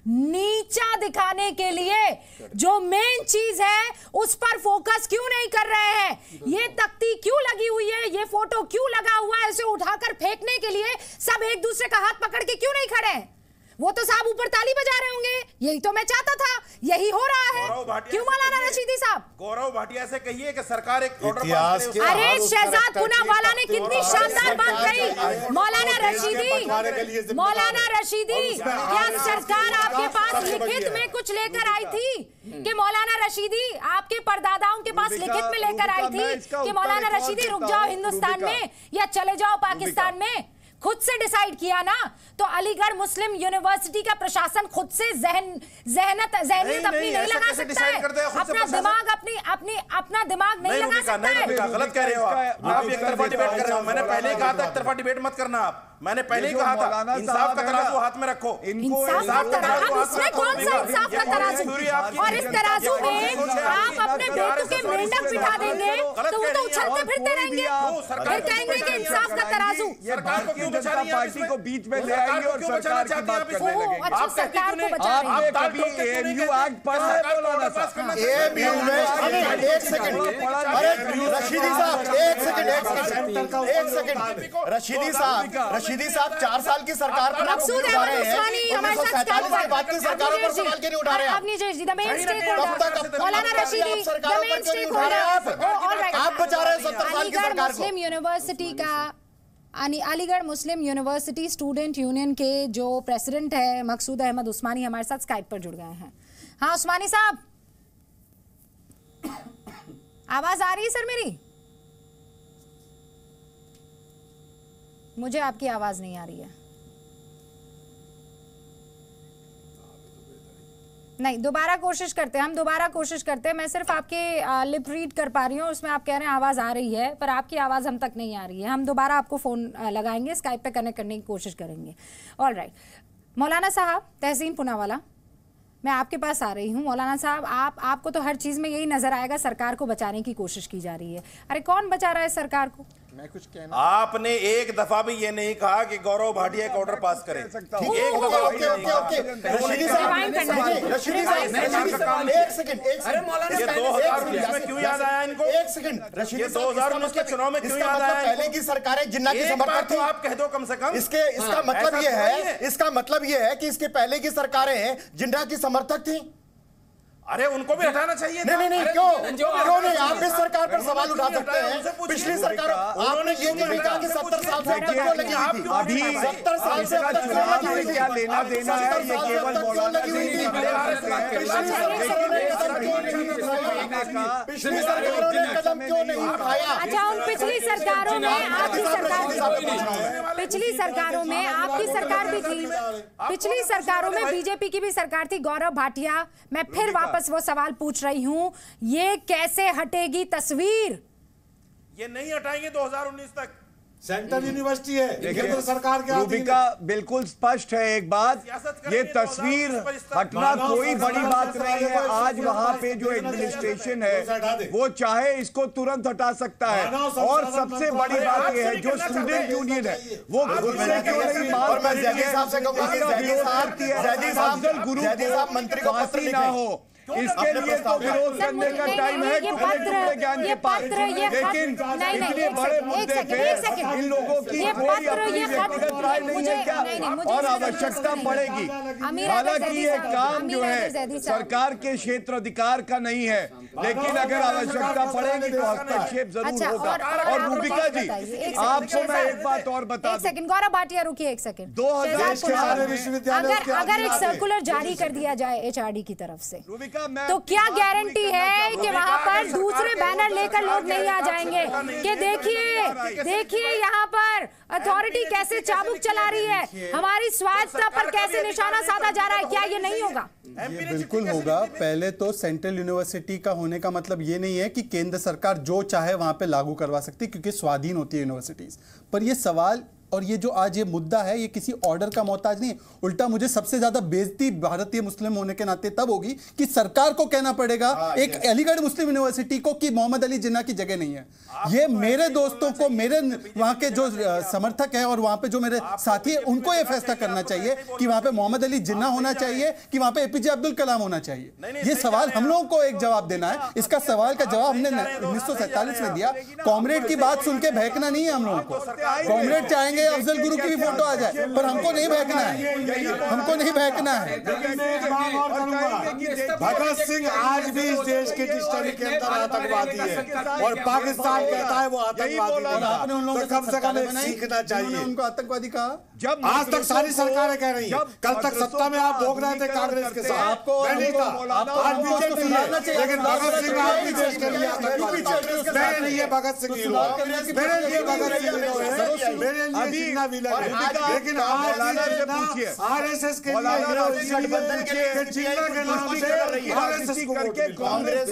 नीचा दिखाने के लिए? जो मेन चीज है उस पर फोकस क्यों नहीं कर रहे हैं? ये तख्ती क्यों लगी हुई है, ये फोटो क्यों लगा हुआ है, इसे उठाकर फेंकने के लिए सब एक दूसरे का हाथ पकड़ के क्यों नहीं खड़े हैं? वो तो साहब ऊपर ताली बजा रहे होंगे, यही तो मैं चाहता था, यही हो रहा है। क्यों मौलाना रशीदी साहब? गौरव भाटिया से कहिए कि सरकार एक ऑर्डर पास करे। अरे शहजाद पुनावाला ने कितनी शानदार बात कही। मौलाना रशीदी, मौलाना रशीदी, क्या सरकार आपके पास लिखित में कुछ लेकर आई थी कि मौलाना रशीदी आपके परदादाओं के पास लिखित में लेकर आई थी कि मौलाना रशीदी रुक जाओ हिंदुस्तान में या चले जाओ पाकिस्तान में? खुद से डिसाइड किया ना। तो अलीगढ़ मुस्लिम यूनिवर्सिटी का प्रशासन खुद से जहनियत अपनी नहीं लगा सकता है, अपना दिमाग अपना दिमाग नहीं लगा सकता है। गलत कह रहे हो आप एक तरफा डिबेट कर रहे हो। मैंने पहले ही कहा था एक तरफा डिबेट मत करना आप, मैंने पहले ही कहा था इंसाफ का तराजू हाथ में रखो। इंसाफ का तराजू, इसमें कौन सा इंसाफ का तराजू? और इस तराजू में आप अपने बेटों के मेंढक बिठा देंगे तो वो तो उछलते फिरते रहेंगे, फिर कहेंगे कि इंसाफ का तराजू। सरकार को क्यों बचा रही है? पार्टी को बीच में ले आएंगे और सरकार की बात करने लगेंगे। अच्छा, सरकार को बचा रही है। आपने कभी AMU एक्ट पढ़ा है मौलाना साहब? AMU में एक सेकंड, अरे रशीदी साहब एक सेकंड, रशीदी साहब 4 साल की सरकार पर आप उठा रहे हैं, 1947 के बाद की सरकारों पर सवाल क्यों नहीं उठा रहे आप? मौलाना रशीदी सरकारों पर क्यों नहीं उठा रहे आप बचा रहे हो 70 साल की सरकार को। मुस्लिम यूनिवर्सिटी का Aligarh Muslim University student union के जो प्रेसिडेंट है मकसूद अहमद उस्मानी हमारे साथ स्काइप पर जुड़ गए हैं। हाँ उस्मानी साहब, आवाज आ रही है सर मेरी? मुझे आपकी आवाज नहीं आ रही है। नहीं, दोबारा कोशिश करते हैं, हम दोबारा कोशिश करते हैं। मैं सिर्फ आपके लिप रीड कर पा रही हूँ, उसमें आप कह रहे हैं आवाज़ आ रही है, पर आपकी आवाज़ हम तक नहीं आ रही है। हम दोबारा आपको फ़ोन लगाएंगे, स्काइप पे कनेक्ट करने की कोशिश करेंगे। ऑल राइट, मौलाना साहब, तहसीन पुनावाला, मैं आपके पास आ रही हूँ। मौलाना साहब, आपको तो हर चीज़ में यही नज़र आएगा सरकार को बचाने की कोशिश की जा रही है। अरे कौन बचा रहा है सरकार को? मैं कुछ कहना, आपने एक दफा भी ये नहीं कहा कि गौरव भाटिया एक ऑर्डर पास करे। एक दफा रशीदी साहब एक सेकंड, ये 2019 में क्यों याद आया इनको? एक सेकंड, रशीदी 2019 के चुनाव में क्यों याद आया? पहले की सरकारें जिन्ना की समर्थक थी, आप कह दो कम से कम। इसका मतलब ये है कि इसके पहले की सरकारें जिन्ना की समर्थक थी। अरे उनको भी हटाना चाहिए। नहीं, क्यों नहीं? आप इस सरकार पर सवाल उठा सकते हैं। पिछली सरकार आपने ये नहीं कहा कि 70 साल से अब तक क्यों लगी हुई थी? अभी 70 साल से अब तक क्यों लगी हुई थी? क्या लेना देना है? ये केवल मौलाना लगी हुई थी। पिछली सरकारों ने कदम क्यों नहीं उठाया? अच्छा, उन पिछली सरकारों में आपकी सरकार, पिछली सरकारों में आपकी सरकार भी थी, पिछली सरकारों में बीजेपी की भी सरकार थी। गौरव भाटिया, मैं फिर वापस वो सवाल पूछ रही हूं, ये कैसे हटेगी तस्वीर? ये नहीं हटाएंगे 2019 तक। सेंट्रल यूनिवर्सिटी है, देखिए तो सरकार के रूबिका बिल्कुल स्पष्ट है एक बात, ये तस्वीर हटना कोई बड़ी बात नहीं है। आज वहां पे जो एडमिनिस्ट्रेशन है वो चाहे इसको तुरंत हटा सकता है। और सबसे बड़ी बात यह है जो स्टूडेंट यूनियन है वो खुद से क्यों नहीं मांग मैं जैदी साहब से कहूंगा कि जैदी साहब मंत्री को पत्र ना हो। इसके लिए तो विरोध करने का टाइम है टुकड़े टुकड़े ज्ञान के पास। लेकिन इतने बड़े मुद्दे पे इन लोगों की कोई अपनी व्यक्तिगत राय नहीं है क्या? और आवश्यकता पड़ेगी। हालांकि ये काम जो है सरकार के क्षेत्र अधिकार का नहीं है, लेकिन अगर आवश्यकता पड़ेगी तो हस्तक्षेप जरूर होगा। और रूबिका जी, आपको मैं एक बात और बता दूं। एक सेकंड गौरव भाटिया, रुकिए एक सेकंड। 2000 अगर एक सर्कुलर जारी कर दिया जाए एचआरडी की तरफ से, तो क्या गारंटी है कि वहां पर दूसरे बैनर लेकर लोग नहीं आ जाएंगे कि देखिए यहाँ पर अथॉरिटी कैसे चाबुक चला रही है, हमारी स्वायत्तता पर कैसे निशाना साधा जा रहा है? क्या ये नहीं होगा? ये बिल्कुल होगा। पहले तो सेंट्रल यूनिवर्सिटी का होने का मतलब ये नहीं है कि केंद्र सरकार जो चाहे वहां पे लागू करवा सकती, क्योंकि स्वाधीन होती है यूनिवर्सिटीज। पर ये सवाल और ये जो आज ये मुद्दा है, ये किसी ऑर्डर का मोहताज नहीं। उल्टा मुझे सबसे ज्यादा बेइज्जती भारतीय मुस्लिम होने के नाते तब होगी कि सरकार को कहना पड़ेगा एक अलीगढ़ मुस्लिम यूनिवर्सिटी को कि मोहम्मद अली जिन्ना की जगह नहीं है। ये मेरे दोस्तों को, मेरे वहां के जो समर्थक हैं और वहां पे जो मेरे साथी हैं, उनको ये फैसला करना चाहिए कि वहां पे मोहम्मद अली जिन्ना होना चाहिए कि वहां पे एपीजे अब्दुल कलाम होना चाहिए। ये सवाल हम लोगों को एक जवाब देना है। इसका सवाल का जवाब हमने 1947 में दिया। कॉमरेड की बात सुन के बहकना नहीं है हम लोगों को। कॉमरेड चाहेंगे अफजल गुरु की भी फोटो आ जाए, पर हमको नहीं बहकना है, हमको नहीं बहकना है। भगत सिंह आज भी इस देश के डिक्शनरी के अंदर आतंकवादी है और पाकिस्तान कहता है वो आतंकवादी है। तो कम से कम सीखना चाहिए। उनको आतंकवादी कहा जब आज तक सारी सरकारें कह रही हैं। कल तक सत्ता में आप भोग रहे थे कांग्रेस के साथ, मैं नहीं था, आज बीजेपी है, लेकिन भगत सिंह आज भी देश के लिए आतंकवादी है। मेरे लिए भगत सिंह हीरो है, मेरे लिए भगत सिंह हीरो है, मेरे लिए जिन्ना विलन है। लेकिन आज आरएसएस के लिए हीरो गठबंधन के जिन्ना के नाम से आरएसएस को करके कांग्रेस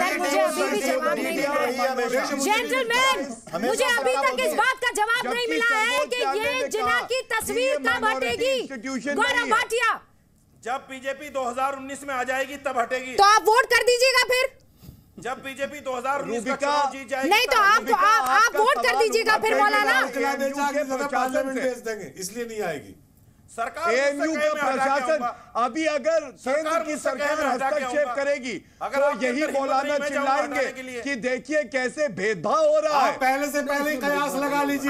जेंटलमैन, मुझे अभी तक इस बात का जवाब नहीं मिला है कि ये जिन्ना की तस्वीर कब हटेगी? गौरव भाटिया, जब बीजेपी 2019 में आ जाएगी तब हटेगी। तो आप वोट कर दीजिएगा फिर। जब बीजेपी 2019 का चुनाव जीत जाएगी नहीं तो आप वोट कर दीजिएगा फिर मौलाना। पार्लियामेंट भेज देंगे, इसलिए नहीं आएगी सरकार। AMU का प्रशासन अभी अगर केंद्र की सरकार हस्तक्षेप करेगी तो यही मौलाना चिल्लाएंगे कि देखिए कैसे भेदभाव हो रहा है। पहले से पहले ही कयास लगा लीजिए।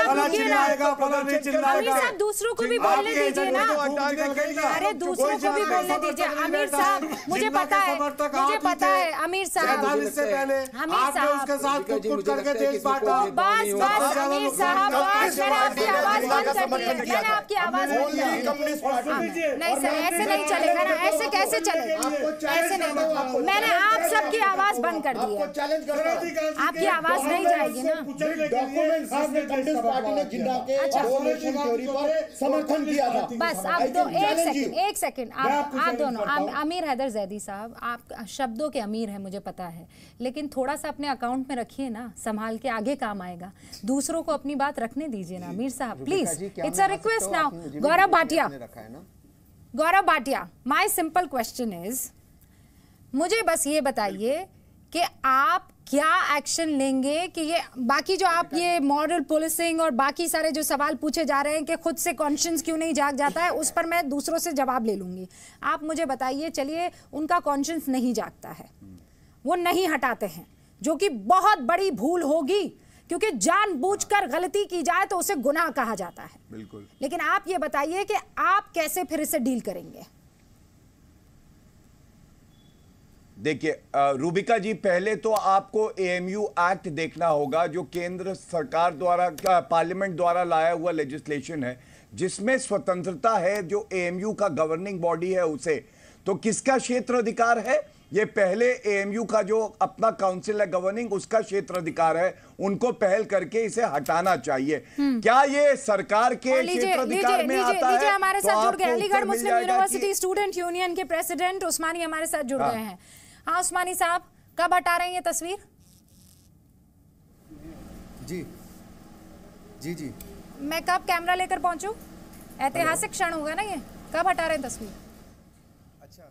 अमीर साहब दूसरों को भी बोलने दीजिए ना। अरे दूसरों को भी बोलने दीजिए। अमीर साहब मुझे पता है अमीर साहब, से पहले आपने उसके साथ कुट करके देश बांटा। बस अमीर साहब, मैंने आपकी आवाज बंद कर दी है, मैंने आपकी आवाज नहीं सर, ऐसे नहीं चलेगा ना। ऐसे कैसे चलेगा? ऐसे नहीं। मैंने आप सबकी आवाज बंद कर दी है, आपकी आवाज नहीं जाएगी ना। समर्थन किया था। बस आप एक सेकंड आप दोनों, अमीर हैदर जैदी साहब, आप शब्दों के अमीर हैं मुझे पता है, लेकिन थोड़ा सा अपने अकाउंट में रखिए ना, संभाल के, आगे काम आएगा। दूसरों को अपनी बात रखने दीजिए ना अमीर साहब, please, it's a request now. Gaurav Bhatia, my simple question is, मुझे बस ये बताइए कि आप क्या एक्शन लेंगे कि ये बाकी जो आप ये मॉरल पुलिसिंग और बाकी सारे जो सवाल पूछे जा रहे हैं कि खुद से कॉन्शियंस क्यों नहीं जाग जाता है, उस पर मैं दूसरों से जवाब ले लूंगी। आप मुझे बताइए, चलिए उनका कॉन्शियंस नहीं जागता है, वो नहीं हटाते हैं, जो कि बहुत बड़ी भूल होगी, क्योंकि जानबूझकर गलती की जाए तो उसे गुनाह कहा जाता है। बिल्कुल। लेकिन आप ये बताइए कि आप कैसे फिर इसे डील करेंगे? देखिए रूबिका जी, पहले तो आपको AMU एक्ट देखना होगा, जो केंद्र सरकार द्वारा, पार्लियामेंट द्वारा लाया हुआ लेजिस्लेशन है, जिसमें स्वतंत्रता है जो AMU का गवर्निंग बॉडी है उसे। तो किसका क्षेत्र अधिकार है? ये पहले AMU का जो अपना काउंसिल है गवर्निंग, उसका क्षेत्र अधिकार है, उनको पहल करके इसे हटाना चाहिए। क्या ये सरकार के क्षेत्र अधिकार में आता है? हमारे साथ जुड़ गए Aligarh Muslim University student union के प्रेसिडेंट उस्मानी हमारे साथ जुड़ गए हैं। हाँ उस्मानी साहब, कब हटा रहे हैं ये तस्वीर? जी मैं कब कैमरा लेकर पहुंचूं? ऐतिहासिक क्षण होगा ना ये, कब हटा रहे हैं तस्वीर? अच्छा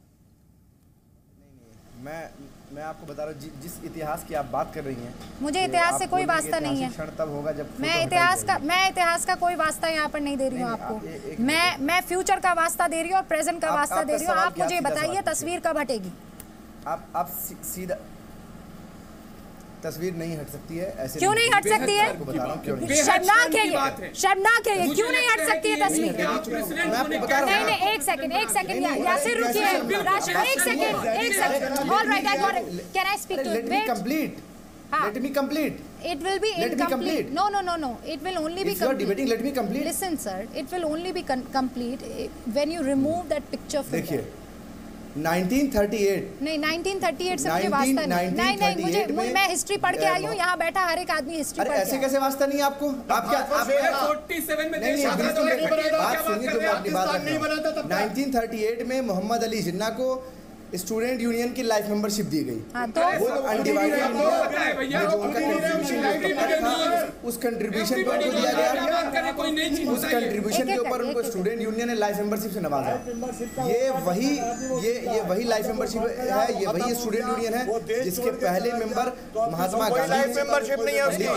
नहीं, मैं आपको बता रहा हूँ जिस इतिहास की आप बात कर रही हैं, मुझे इतिहास से कोई वास्ता नहीं है। क्षण तब होगा जब मैं इतिहास का कोई वास्ता यहाँ पर नहीं दे रही हूँ आपको। मैं फ्यूचर का वास्ता दे रही हूँ और प्रेजेंट का वास्ता दे रही हूँ। आप मुझे बताइए तस्वीर कब हटेगी? आप सीधा तस्वीर नहीं हट सकती है ऐसे। क्यों नहीं हट सकती है? शर्मनाक है ये, शर्मनाक है ये, क्यों नहीं हट सकती है तस्वीर? मैं आपको बता रहा हूं। नहीं, एक सेकंड यासिर रुकिए, एक second, all right, I got it, can I speak to it? Let me complete. It will be incomplete. No. It will only be complete. If you are debating, let me complete. Listen, sir. It will only be complete when you remove that picture from देखिए 1938 नहीं 1938 से मुझे वास्ता नहीं मुझे मैं history पढ़ के आई हूँ। यहाँ बैठा हर एक आदमी हिस्ट्री पढ़ के ऐसे कैसे वास्ता नहीं है आपको? आप क्या 47 में देश आजाद हो गया, बात सुनिए तो मैं अपनी बात रखता हूँ। 1938 में मोहम्मद अली जिन्ना को स्टूडेंट यूनियन की लाइफ मेंबरशिप दी गई। तो वो अनडिवाइडेड जो उनका कंट्रीब्यूशन था उस कंट्रीब्यूशन पे उनको दिया गया, उस कंट्रीब्यूशन के ऊपर उनको स्टूडेंट यूनियन ने लाइफ मेंबरशिप से नवाजा। ये वही लाइफ मेंबरशिप है, ये वही स्टूडेंट यूनियन है जिसके पहले मेंबर महात्मा गांधी मेंबरशिप नहीं है उसकी,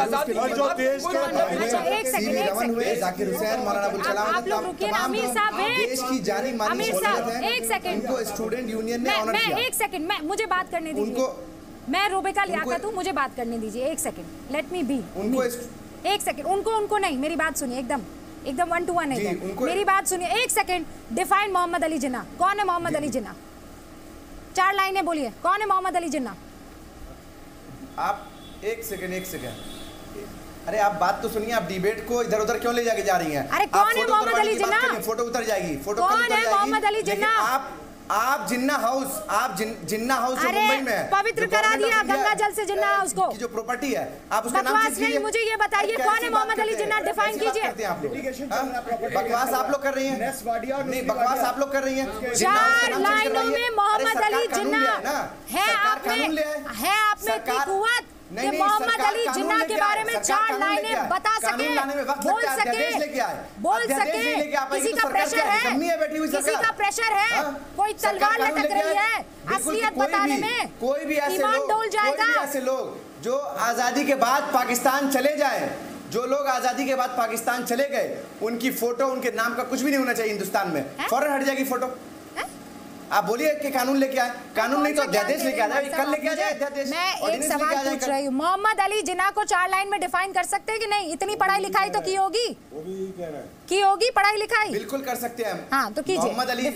रमन हुए, जाकिर हुसैन, मौलाना अबुल कलाम, देश की जानी मानी शख्सियत है, उनको स्टूडेंट यूनियन ने ऑनर किया। एक सेकंड, मैं मुझे बात करने दीजिए। मैं रूबिका लियाकत हूँ, मुझे बात करने दीजिए एक सेकंड, लेट मी बी। एक सेकंड, उनको नहीं, मेरी बात सुनिए, एकदम 1 to 1 है, मेरी बात सुनिए एक सेकंड। डिफाइन मोहम्मद अली जिन्ना, कौन है मोहम्मद अली जिन्ना? 4 लाइनें बोलिए, कौन है मोहम्मद अली जिन्ना? आप एक सेकंड, अरे आप बात तो सुनिए, आप डिबेट को इधर उधर क्यों ले जाके जा रही हैं? अरे कौन है मोहम्मद अली जिन्ना? फोटो उतर जाएगी, फोटो कौन है मोहम्मद अली जिन्ना? आप जिन्ना हाउस, जिन्ना हाउस जो मुंबई में है, पवित्र करा दिया गंगा जल से जिन्ना हाउस को, जो प्रॉपर्टी है, आप उसका नाम बकवास नहीं, मुझे ये बताइए कौन है मोहम्मद अली जिन्ना? डिफाइन कीजिए। बकवास आप लोग कर रही हैं, नहीं बकवास आप लोग कर रही हैं। 4 लाइनों में मोहम्मद अली जिन्ना है, आप में इतनी कुव्वत कि मोहम्मद अली जिन्ना के बारे में 4 लाइनें बता सके, बोल सके। किसी का प्रेशर है, किसी का प्रेशर है, कोई तलवार लटक रही है असलियत बताने में, कोई भी ईमान डोल जाएगा। ऐसे लोग जो आजादी के बाद पाकिस्तान चले जाए, जो लोग आजादी के बाद पाकिस्तान चले गए, उनकी फोटो उनके नाम का कुछ भी नहीं होना चाहिए हिंदुस्तान में, फौरन हट जाएगी फोटो। आप बोलिए कि कानून लेके आए, कानून नहीं तो अध्यादेश लेके आ जाए, कल लेके आ जाए अध्यादेश। मैं एक सवाल पूछ रही हूँ, मोहम्मद अली जिन्ना को 4 लाइन में डिफाइन कर सकते हैं कि नहीं? इतनी पढ़ाई लिखाई तो की होगी पढ़ाई लिखाई, बिल्कुल कर सकते हैं। हाँ तो कीजिए।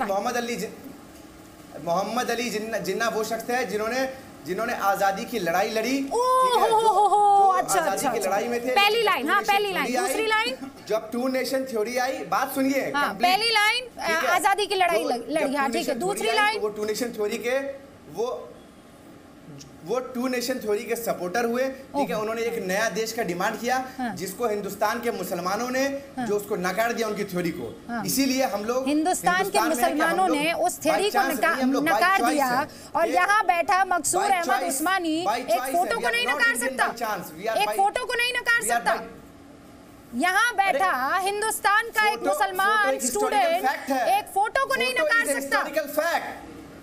मोहम्मद अली जिन्ना वो शख्स है जिन्होंने आजादी की लड़ाई लड़ी। अच्छा, लड़ाई में थे। पहली लाइन, हाँ पहली लाइन, दूसरी लाइन जब 2 नेशन थ्योरी आई, बात सुनिए। पहली लाइन आजादी की लड़ाई लड़ी, हाँ ठीक है। दूसरी लाइन वो 2 नेशन थ्योरी के वो 2 नेशन थ्योरी के सपोर्टर हुए, ठीक है। उन्होंने एक नया देश का डिमांड किया, जिसको हिंदुस्तान के मुसलमानों ने जो उसको नकार दिया उनकी थ्योरी को। इसीलिए हम लोग हिंदुस्तान के मुसलमानों ने उस थ्योरी को नकार दिया, और यहाँ बैठा मकसूर अहमद उस्मानी एक फोटो को नहीं नकार सकता, एक फोटो को नहीं नकार सकता। यहाँ बैठा हिंदुस्तान का एक मुसलमान स्टूडेंट एक फोटो को नहीं नकार सकता।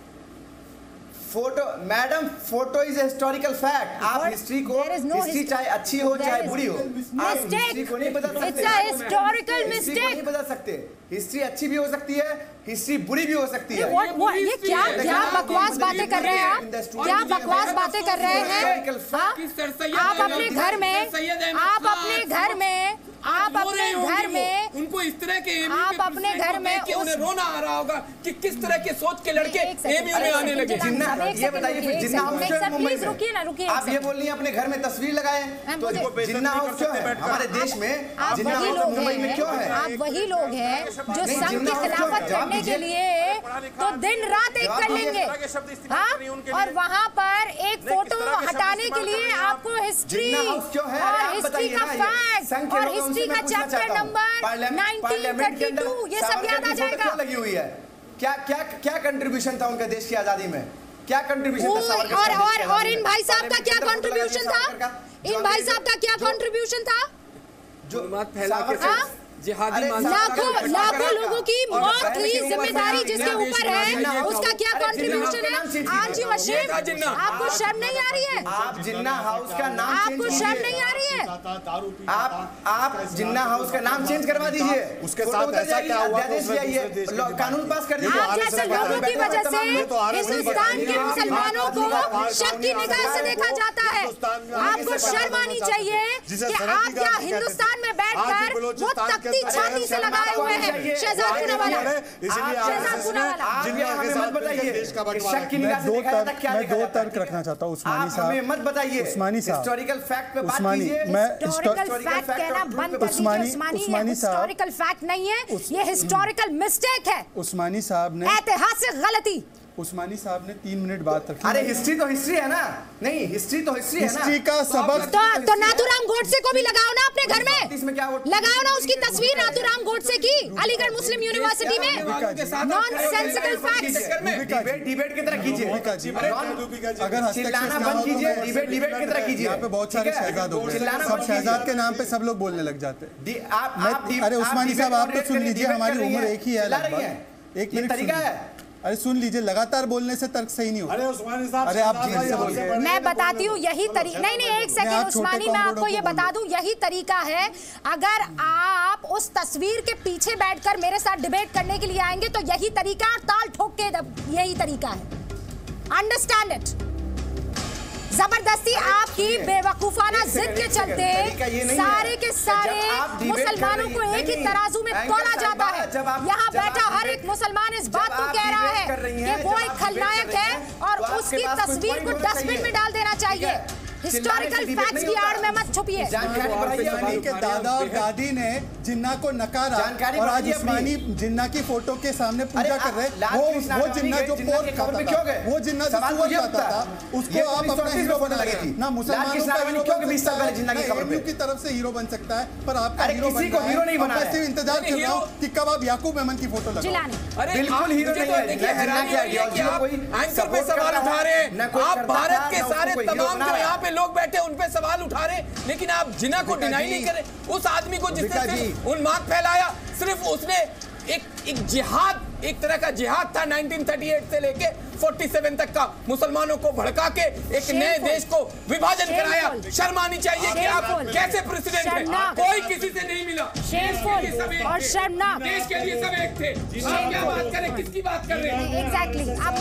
Photo madam, photo is historical fact. आप हिस्ट्री को, हिस्ट्री चाहे अच्छी हो चाहे बुरी हो, आप हिस्ट्री को नहीं बदल सकते। It's a historical mistake. नहीं बदल सकते। हिस्ट्री अच्छी भी हो सकती है, हिस्ट्री बुरी भी हो सकती है। ये क्या बकवास बातें कर रहे हैं आप? क्या बकवास बातें कर रहे हैं आप? अपने घर में उनको इस तरह के आप अपने घर में उन्हें रोना आ रहा होगा कि किस तरह के सोच के लड़के एमयू में आने लगे। ये बताइए फिर जिन्ना हाउस मुंबई में, आप ये बोल रही हैं अपने घर में तस्वीर लगाए, तो जिन्ना हाउस क्यों है हमारे देश में? जिन्ना हाउस मुंबई में क्यों है? आप वही लोग हैं जो संघ की खिलाफत करने के लिए तो दिन रात एक कर लेंगे, और वहाँ पर एक फोटो हटाने के लिए आपको हिस्ट्री और हिस्ट्री का फैक्ट और हिस्ट्री का चैप्टर नंबर 1932 ये सब याद आ जाएगा। लगी हुई है, क्या कंट्रीब्यूशन था उनका देश की आजादी में? क्या कंट्रीब्यूशन था? और इन भाई साहब का क्या कंट्रीब्यूशन था? इन भाई साहब का क्या कंट्रीब्यूशन था? जो लाखों लोगों की मौत की जिम्मेदारी जिसके ऊपर है उसका क्या कंट्रीब्यूशन है? आरजी वशीम, आपको शर्म नहीं आ रही है? आप जिन्ना हाउस का नाम, आपको शर्म नहीं आ रही है? आप जिन्ना हाउस का नाम चेंज करवा दीजिए। उसके साथ ऐसा क्या हुआ? कानून पास कर दीजिए। आप जैसे लोगों की वजह से हिंदुस्तान के मुसलमानों को शक की निगाह से देखा जाता है। आपको शर्म आनी चाहिए कि आप क्या हिंदुस्तान में बैठकर वो तख्ती छाती से लगाए हुए हैं। शहजाद पूनावाला, शहजाद पूनावाला, मैं दो तर्क रखना चाहता हूँ। उस्मानी साहब मत बताइए, उस्मानी साहब, हिस्टोरिकल फैक्ट पे बात उस्मानी, कीजिए। मैं हिस्टोरिकल फैक्ट कहना बंद कर दीजिए। उस्मानी साहब, हिस्टोरिकल फैक्ट नहीं है, ये हिस्टोरिकल मिस्टेक है, उस्मानी साहब ने ऐतिहासिक गलती। उस्मानी साहब ने 3 मिनट बात रखी। अरे हिस्ट्री तो हिस्ट्री है ना, नहीं हिस्ट्री तो हिस्ट्री है ना। हिस्ट्री का सबक तो नाथूराम गोडसे को भी लगाओ ना अपने घर में, लगाओ ना उसकी तस्वीर नाथूराम गोडसे की अलीगढ़ मुस्लिम यूनिवर्सिटी में। नॉनसेंसिकल फैक्ट्स डिबेट की तरह कीजिए, अगर चिल्लाना बंद कीजिए, डिबेट की तरह कीजिए। यहाँ पे बहुत सारे शहजाद हो गए, सब शहजाद के नाम पे सब लोग बोलने लग जाते हैं। अरे उस्मानी साहब, आप तो सुन लीजिए, हमारी उम्र एक ही है लगभग। एक मिनट तरीका है, अरे सुन लीजिए, लगातार बोलने से तर्क सही नहीं होता। अरे उस्मानी साहब, अरे आप धीरे से बोलिए। मैं बताती हूँ यही तरीका, नहीं एक सेकंड उस्मानी, मैं आपको ये बता दूं यही तरीका है। अगर आप उस तस्वीर के पीछे बैठकर मेरे साथ डिबेट करने के लिए आएंगे तो यही तरीका, और ताल ठोक के यही तरीका है। Understand it. जबरदस्ती आपकी बेवकूफाना जिद के चलते सारे के सारे मुसलमानों को एक ही तराजू में तोला जाता है। यहाँ बैठा हर एक मुसलमान इस बात को कह रहा है कि वो एक खलनायक है और उसकी तस्वीर को डस्टबिन में डाल देना चाहिए। हिस्टोरिकल फैक्ट्स की आड़ में मत छुपिए। उस्मानी के दादा और दादी ने जिन्ना को नकारा और आज उस्मानी जिन्ना की फोटो के सामने पूजा कर रहे हैं। वो जिन्ना जो पोर्क खाता था, वो जिन्ना जो सुअर खाता था, उसको आप अपना हीरो बना रहे हैं। ना मुसलमानों का हीरो बन सकता है, AMU की तरफ से हीरो बन सकता है, पर आपका हीरो बन रहा है। सिर्फ इंतजार कर रहा हूँ कि कब आप याकूब मेमन की फोटो लगाओ। बिल्कुल हीरो नहीं है। आप भारत के सारे तमाम जो यहाँ पे लोग बैठे उन पे सवाल उठा रहे, लेकिन आप जिन्ना को डिनाई नहीं करे। उस आदमी को जिसने उन्माद फैलाया, सिर्फ उसने एक जिहाद, एक तरह का जिहाद था 1938 से लेके 47 तक का, मुसलमानों को भड़का के एक नए देश को विभाजन कराया। शर्म आनी चाहिए कि आप कैसे प्रेसिडेंट हैं। कोई किसी से नहीं मिला, और शर्मनाक। देश के लिए सब एक थे। आप क्या बात करें, किसकी बात कर रहे हैं? एग्जैक्टली। अब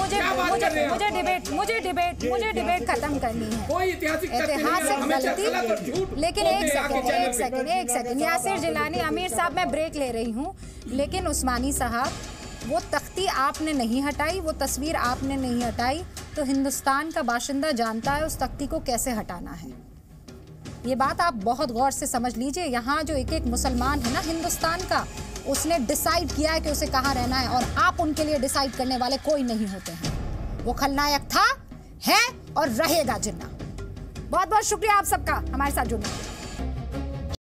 मुझे डिबेट खत्म करनी है। कोई ऐतिहासिक गलती, लेकिन एक सेकंड यासिर जिलानी, आमिर साहब, मैं ब्रेक ले रही हूँ, लेकिन उस्मानी साहब, वो तख्ती आपने नहीं हटाई, वो तस्वीर आपने नहीं हटाई, तो हिंदुस्तान का बाशिंदा जानता है उस तख्ती को कैसे हटाना है। ये बात आप बहुत गौर से समझ लीजिए। यहाँ जो एक मुसलमान है ना हिंदुस्तान का, उसने डिसाइड किया है कि उसे कहाँ रहना है, और आप उनके लिए डिसाइड करने वाले कोई नहीं होते हैं। वो खलनायक था, है और रहेगा जिन्ना। बहुत बहुत शुक्रिया आप सबका हमारे साथ जुड़ने के लिए।